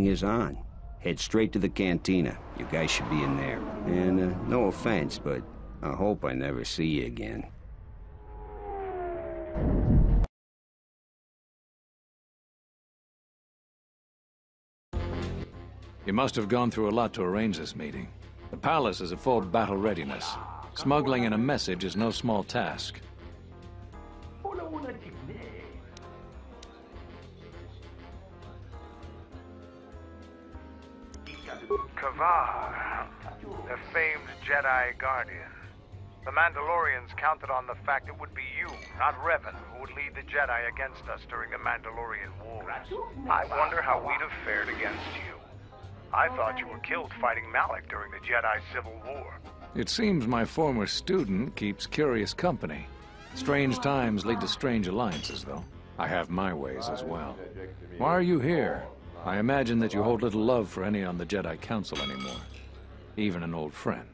is on. Head straight to the cantina. You guys should be in there. And, uh, no offense, but I hope I never see you again. You must have gone through a lot to arrange this meeting. The palace is at full battle readiness. Smuggling in a message is no small task. Kavar, the famed Jedi Guardian. The Mandalorians counted on the fact it would be you, not Revan, who would lead the Jedi against us during the Mandalorian Wars. I wonder how we'd have fared against you. I thought you were killed fighting Malik during the Jedi Civil War. It seems my former student keeps curious company. Strange times lead to strange alliances, though. I have my ways as well. Why are you here? I imagine that you hold little love for any on the Jedi Council anymore. Even an old friend.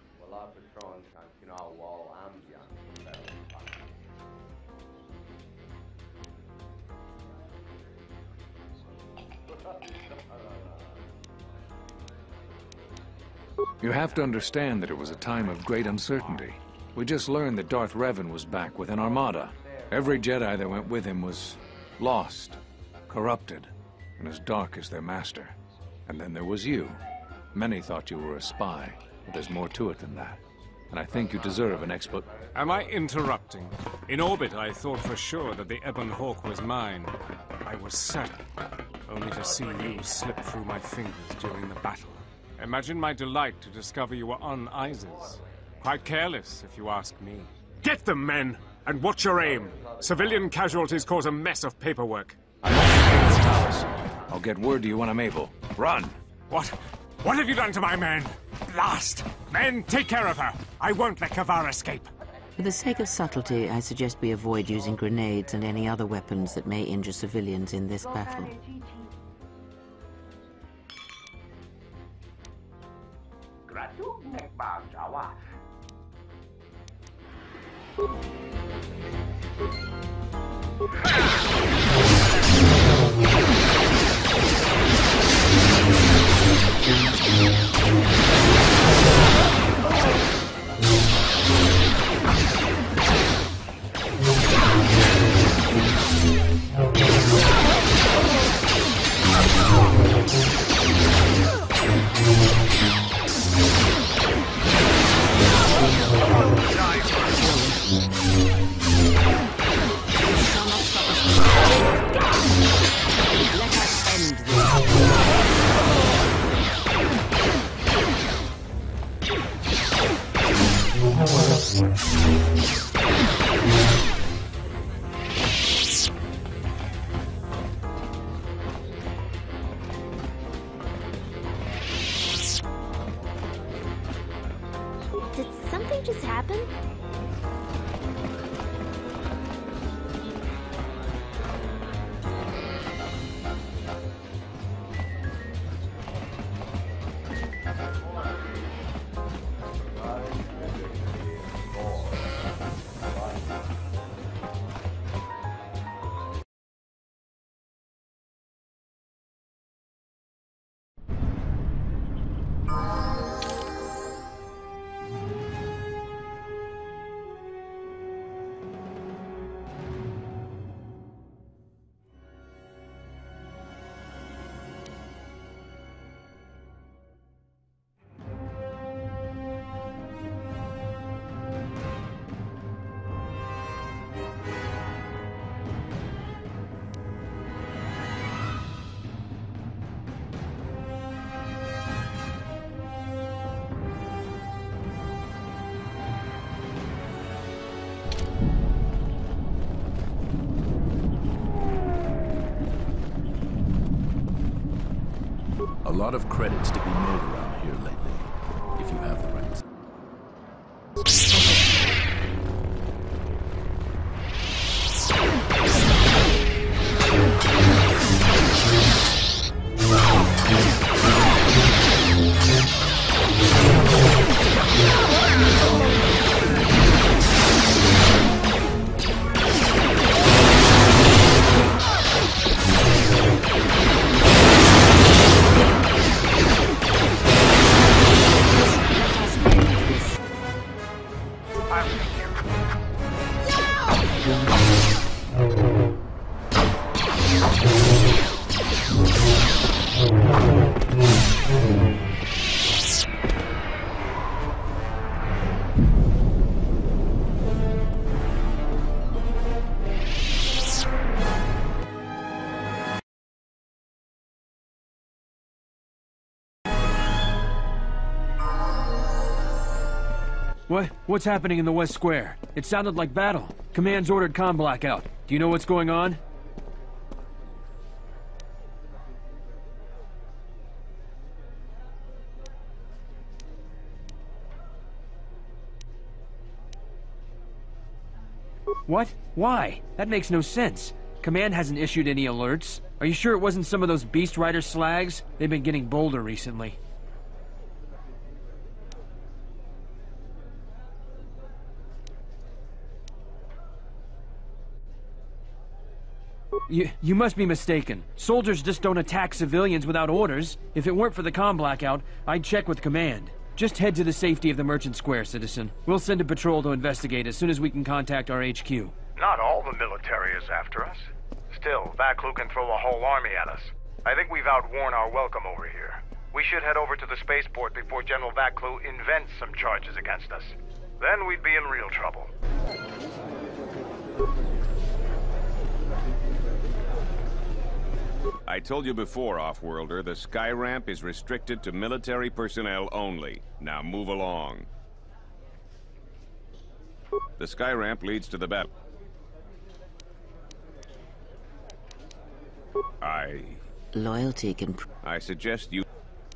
You have to understand that it was a time of great uncertainty. We just learned that Darth Revan was back with an armada. Every Jedi that went with him was lost, corrupted, and as dark as their master. And then there was you. Many thought you were a spy, but there's more to it than that. And I think you deserve an expl- Am I interrupting? In orbit, I thought for sure that the Ebon Hawk was mine. I was certain, only to see you slip through my fingers during the battle. Imagine my delight to discover you were on Isis. Quite careless, if you ask me. Get them, men! And watch your aim! Civilian casualties cause a mess of paperwork. I'll get word to you when I'm able. Run! What? What have you done to my men? Blast! Men, take care of her! I won't let Kavar escape! For the sake of subtlety, I suggest we avoid using grenades and any other weapons that may injure civilians in this battle. Did something just happen? A lot of credits to be made around here lately, if you have the right. What? What's happening in the West Square? It sounded like battle. Command's ordered comm blackout. Do you know what's going on? What? Why? That makes no sense. Command hasn't issued any alerts. Are you sure it wasn't some of those Beast Rider slags? They've been getting bolder recently. You, you must be mistaken. Soldiers just don't attack civilians without orders. If it weren't for the comm blackout, I'd check with Command. Just head to the safety of the Merchant Square, citizen. We'll send a patrol to investigate as soon as we can contact our H Q. Not all the military is after us. Still, Vaklu can throw a whole army at us. I think we've outworn our welcome over here. We should head over to the spaceport before General Vaklu invents some charges against us. Then we'd be in real trouble. I told you before, Off-Worlder, the sky ramp is restricted to military personnel only. Now move along. The sky ramp leads to the battle. I... Loyalty can... I suggest you...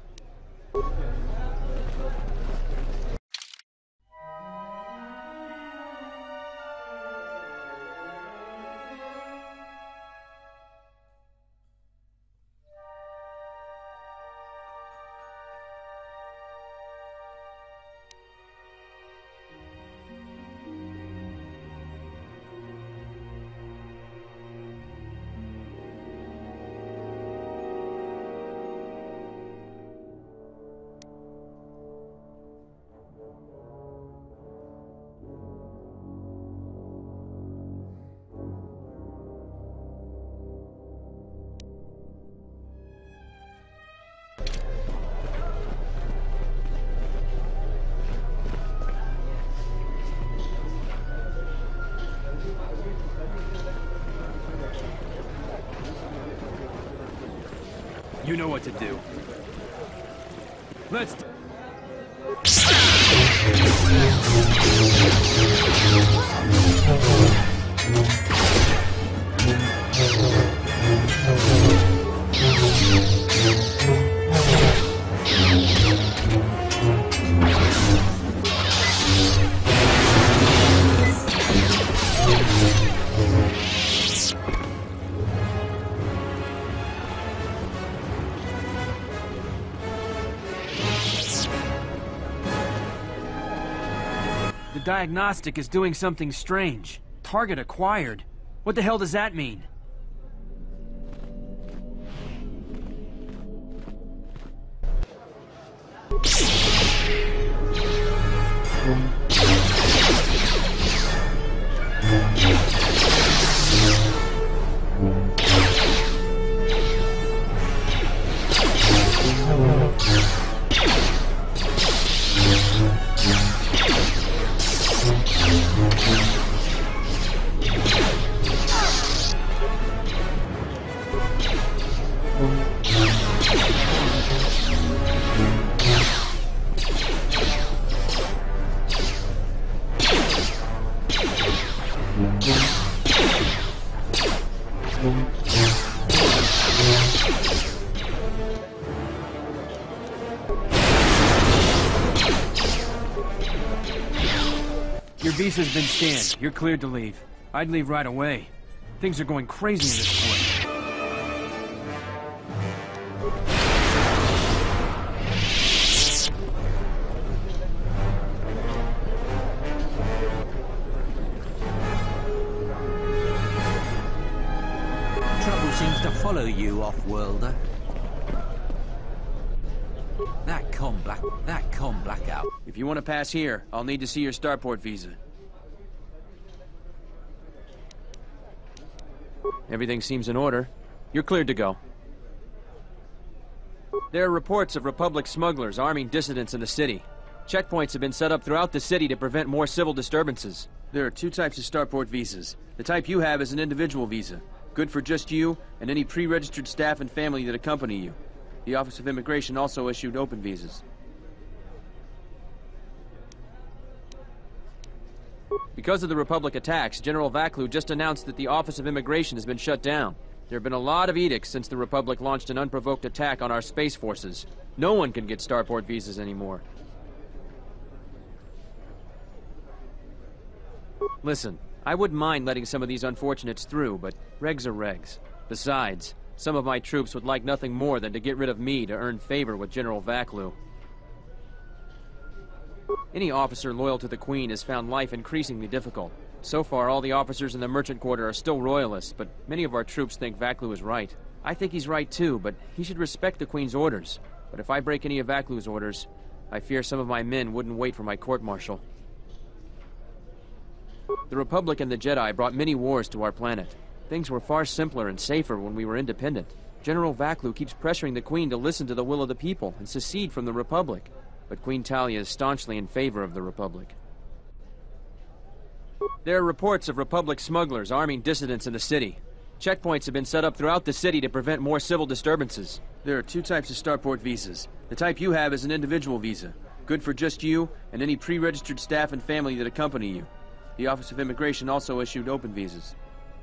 You know what to do. Let's... The diagnostic is doing something strange. Target acquired. What the hell does that mean? Your visa's been scanned. You're cleared to leave. I'd leave right away. Things are going crazy in this port. Trouble seems to follow you, Off-Worlder. That com black... that com blackout. If you want to pass here, I'll need to see your starport visa. Everything seems in order. You're cleared to go. There are reports of Republic smugglers arming dissidents in the city. Checkpoints have been set up throughout the city to prevent more civil disturbances. There are two types of starport visas. The type you have is an individual visa, good for just you and any pre-registered staff and family that accompany you. The Office of Immigration also issued open visas. Because of the Republic attacks, General Vaklu just announced that the Office of Immigration has been shut down. There have been a lot of edicts since the Republic launched an unprovoked attack on our space forces. No one can get starport visas anymore. Listen, I wouldn't mind letting some of these unfortunates through, but regs are regs. Besides, some of my troops would like nothing more than to get rid of me to earn favor with General Vaklu. Any officer loyal to the Queen has found life increasingly difficult. So far, all the officers in the Merchant Quarter are still royalists, but many of our troops think Vaklu is right. I think he's right too, but he should respect the Queen's orders. But if I break any of Vaklu's orders, I fear some of my men wouldn't wait for my court-martial. The Republic and the Jedi brought many wars to our planet. Things were far simpler and safer when we were independent. General Vaklu keeps pressuring the Queen to listen to the will of the people and secede from the Republic. But Queen Talia is staunchly in favor of the Republic. There are reports of Republic smugglers arming dissidents in the city. Checkpoints have been set up throughout the city to prevent more civil disturbances. There are two types of starport visas. The type you have is an individual visa, good for just you and any pre-registered staff and family that accompany you. The Office of Immigration also issued open visas.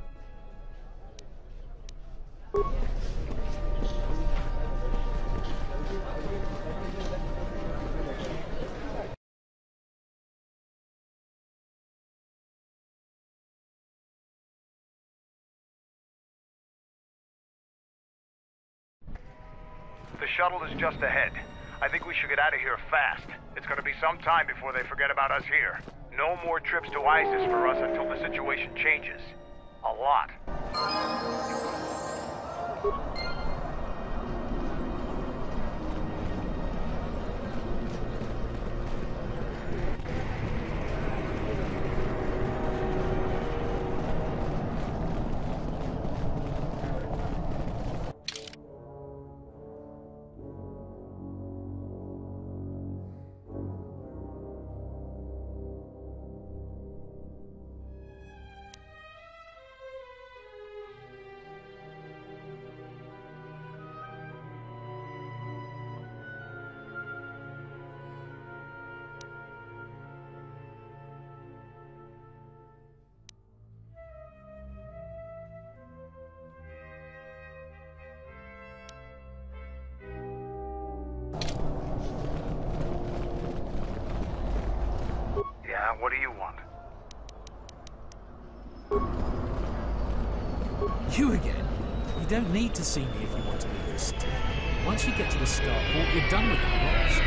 The shuttle is just ahead. I think we should get out of here fast. It's gonna be some time before they forget about us here. No more trips to ISIS for us until the situation changes. A lot. What do you want? You again? You don't need to see me if you want to leave this city. Once you get to the starport, you're done with the rocks.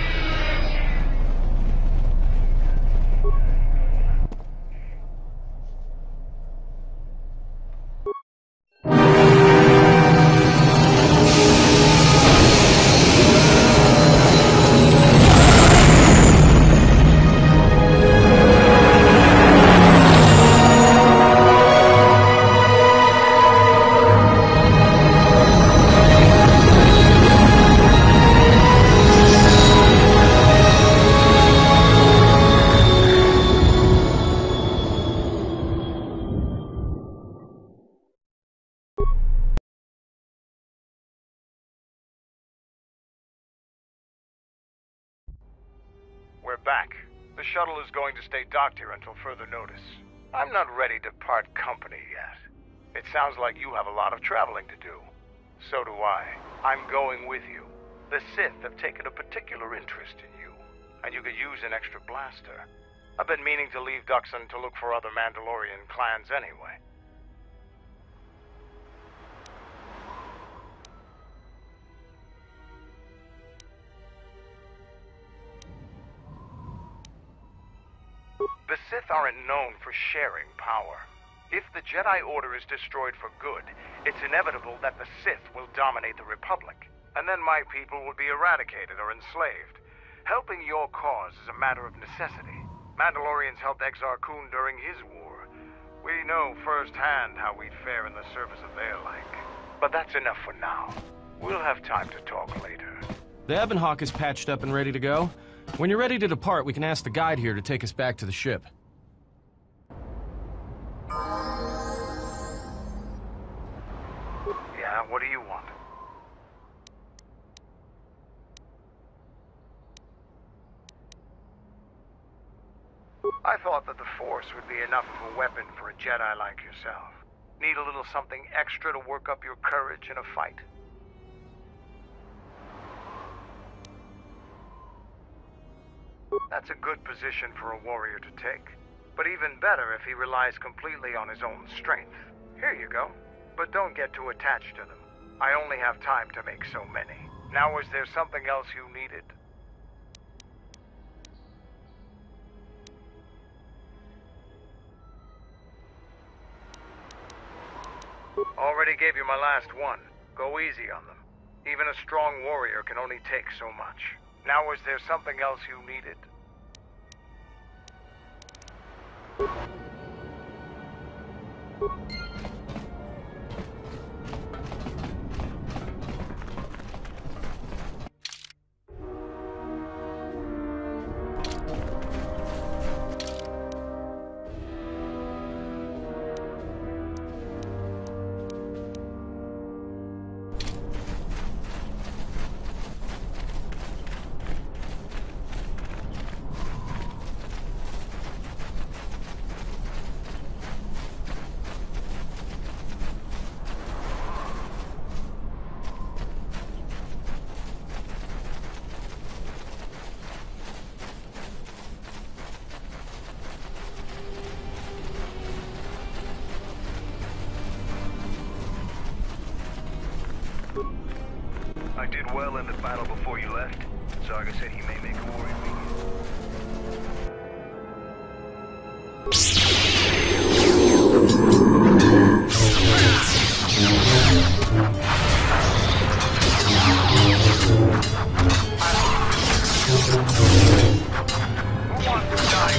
We're back. The shuttle is going to stay docked here until further notice. I'm not ready to part company yet. It sounds like you have a lot of traveling to do. So do I. I'm going with you. The Sith have taken a particular interest in you, and you could use an extra blaster. I've been meaning to leave Duxon to look for other Mandalorian clans anyway. The Sith aren't known for sharing power. If the Jedi Order is destroyed for good, it's inevitable that the Sith will dominate the Republic, and then my people will be eradicated or enslaved. Helping your cause is a matter of necessity. Mandalorians helped Exar Kun during his war. We know firsthand how we'd fare in the service of their like. But that's enough for now. We'll have time to talk later. The Ebon Hawk is patched up and ready to go. When you're ready to depart, we can ask the guide here to take us back to the ship. Yeah, what do you want? I thought that the Force would be enough of a weapon for a Jedi like yourself. Need a little something extra to work up your courage in a fight? That's a good position for a warrior to take. But even better if he relies completely on his own strength. Here you go. But don't get too attached to them. I only have time to make so many. Now, is there something else you needed? Already gave you my last one. Go easy on them. Even a strong warrior can only take so much. Now, is there something else you needed? I did well in the battle before you left. Saga said he may make a warrior of Who wants to die?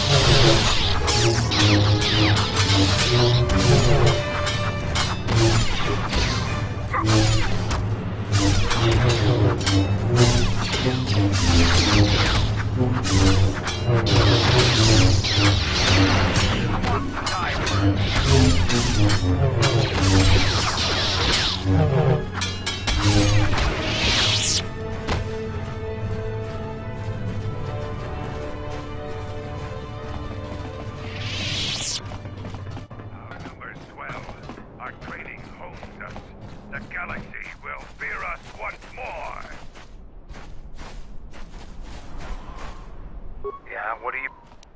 Our numbers swell. Our trading hones us. The galaxy will fear us once more. Yeah, what do you...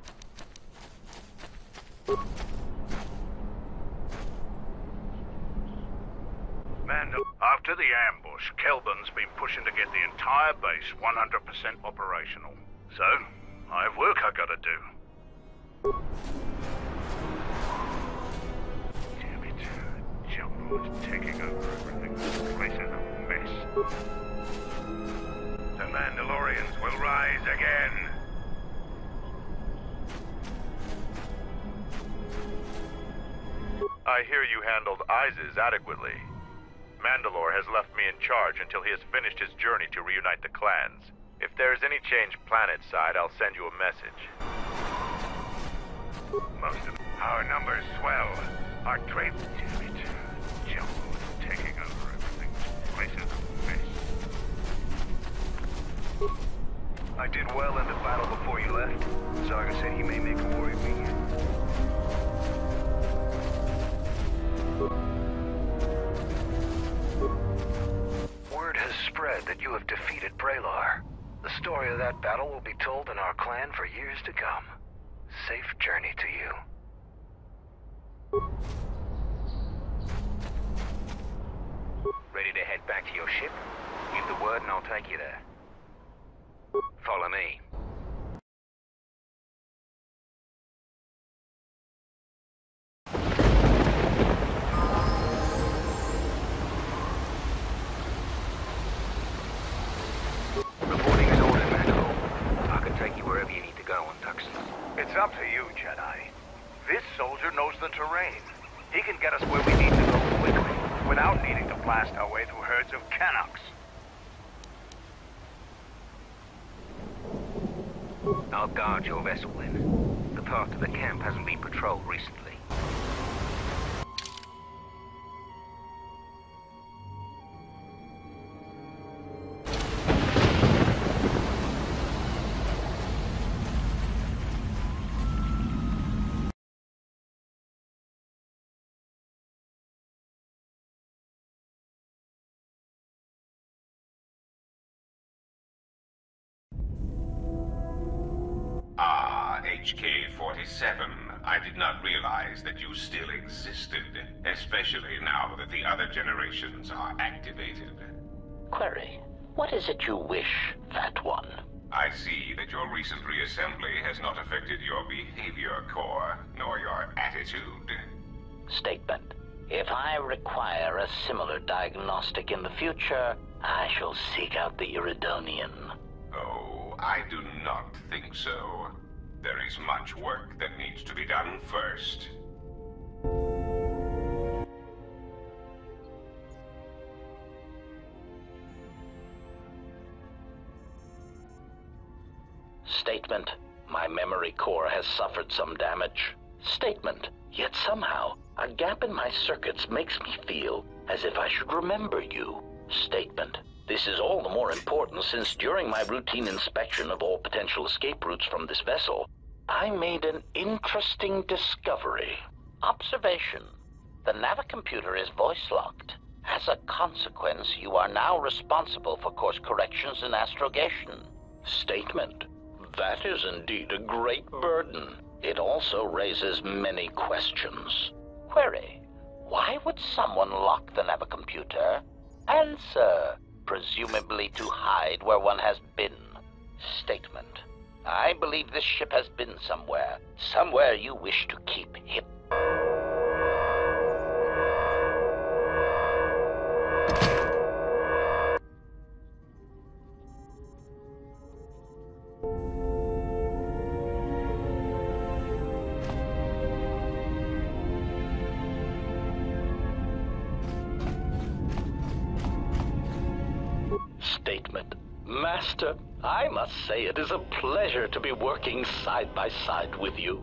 Mando, after the ambush, Kelvin's been pushing to get the entire base one hundred percent operational. So, I have work I gotta do. Damn it. Jumbo is taking over everything. This place is a mess. The Mandalorians will rise again. I hear you handled ISIS adequately. Mandalore has left me in charge until he has finished his journey to reunite the clans. If there is any change planet-side, I'll send you a message. Most of our numbers swell. Our trade... Damn it. Jumbo is taking over everything. This place is a mess. I did well in the battle before you left. Saga said he may make a warrior of me. Word has spread that you have defeated Braylar. The story of that battle will be told in our clan for years to come. Safe journey to you. Ready to head back to your ship? Give the word and I'll take you there. Follow me. Reporting as ordered, Mandalore. I can take you wherever you need to go on Tuxus. It's up to you, Jedi. This soldier knows the terrain. He can get us where we need to go quickly, without needing to blast our way through herds of Canucks. I'll guard your vessel then. The path to the camp hasn't been patrolled recently. Ah, H K forty-seven. I did not realize that you still existed, especially now that the other generations are activated. Query, what is it you wish, Fat One? I see that your recent reassembly has not affected your behavior core, nor your attitude. Statement. If I require a similar diagnostic in the future, I shall seek out the Iridonian. Oh, I do not think so. There is much work that needs to be done first. Statement. My memory core has suffered some damage. Statement. Yet somehow, a gap in my circuits makes me feel as if I should remember you. Statement. This is all the more important since during my routine inspection of all potential escape routes from this vessel, I made an interesting discovery. Observation. The navicomputer is voice-locked. As a consequence, you are now responsible for course corrections and astrogation. Statement. That is indeed a great burden. It also raises many questions. Query. Why would someone lock the navicomputer? Answer. Presumably to hide where one has been. Statement. I believe this ship has been somewhere. Somewhere you wish to keep hidden. Statement. Master, I must say it is a pleasure to be working side by side with you.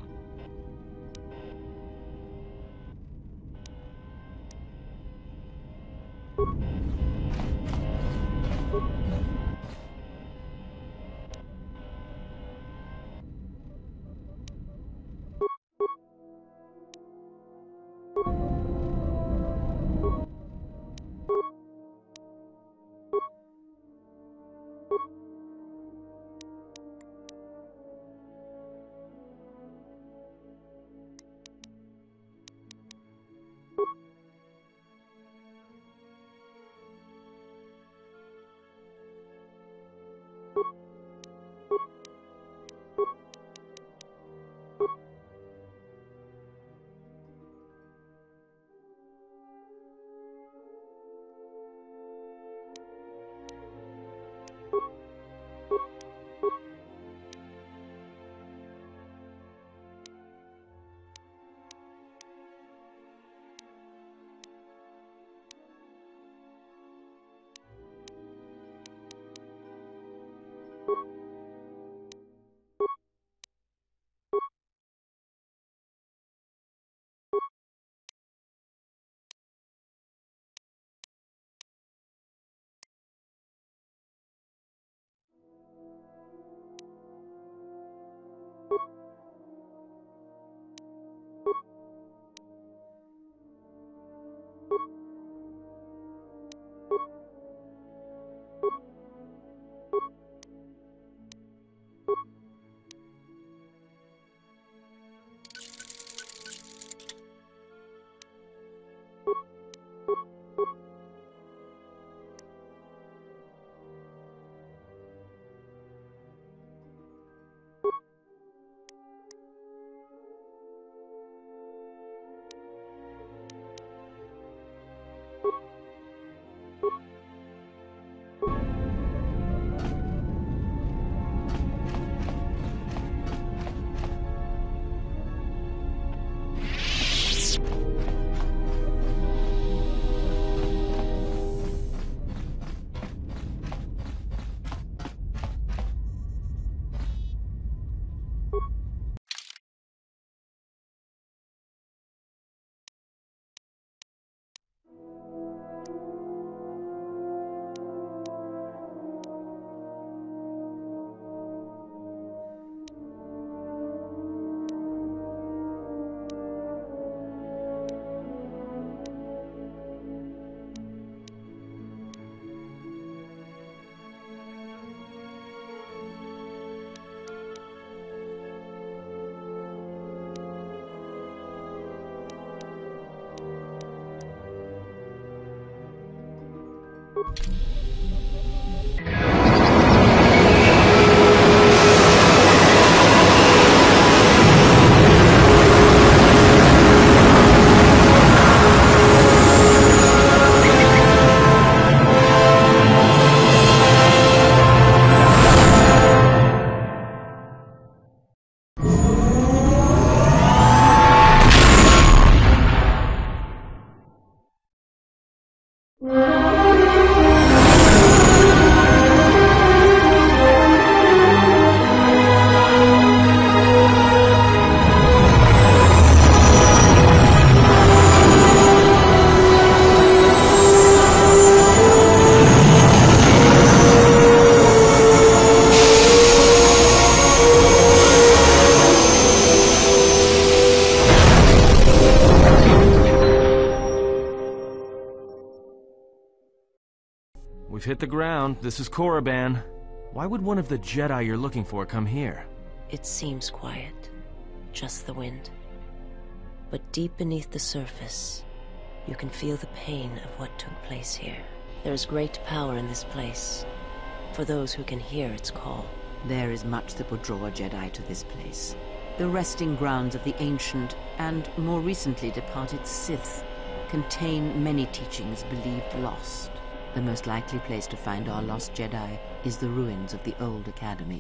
We've hit the ground. This is Korriban. Why would one of the Jedi you're looking for come here? It seems quiet. Just the wind. But deep beneath the surface, you can feel the pain of what took place here. There is great power in this place, for those who can hear its call. There is much that would draw a Jedi to this place. The resting grounds of the ancient and more recently departed Sith contain many teachings believed lost. The most likely place to find our lost Jedi is the ruins of the old academy.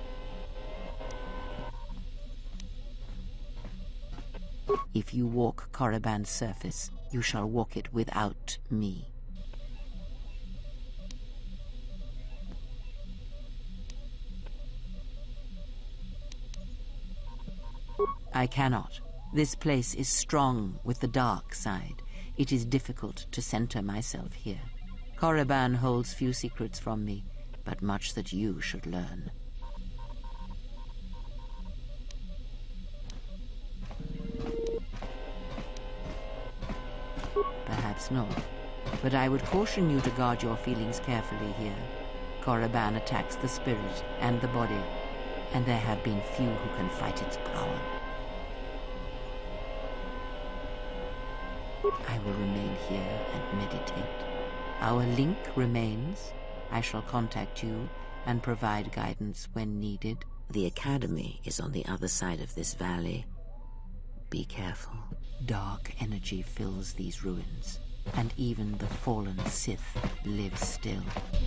If you walk Korriban's surface, you shall walk it without me. I cannot. This place is strong with the dark side. It is difficult to center myself here. Korriban holds few secrets from me, but much that you should learn. Perhaps not, but I would caution you to guard your feelings carefully here. Korriban attacks the spirit and the body, and there have been few who can fight its power. I will remain here and meditate. Our link remains. I shall contact you and provide guidance when needed. The academy is on the other side of this valley. Be careful. Dark energy fills these ruins, and even the fallen Sith live still.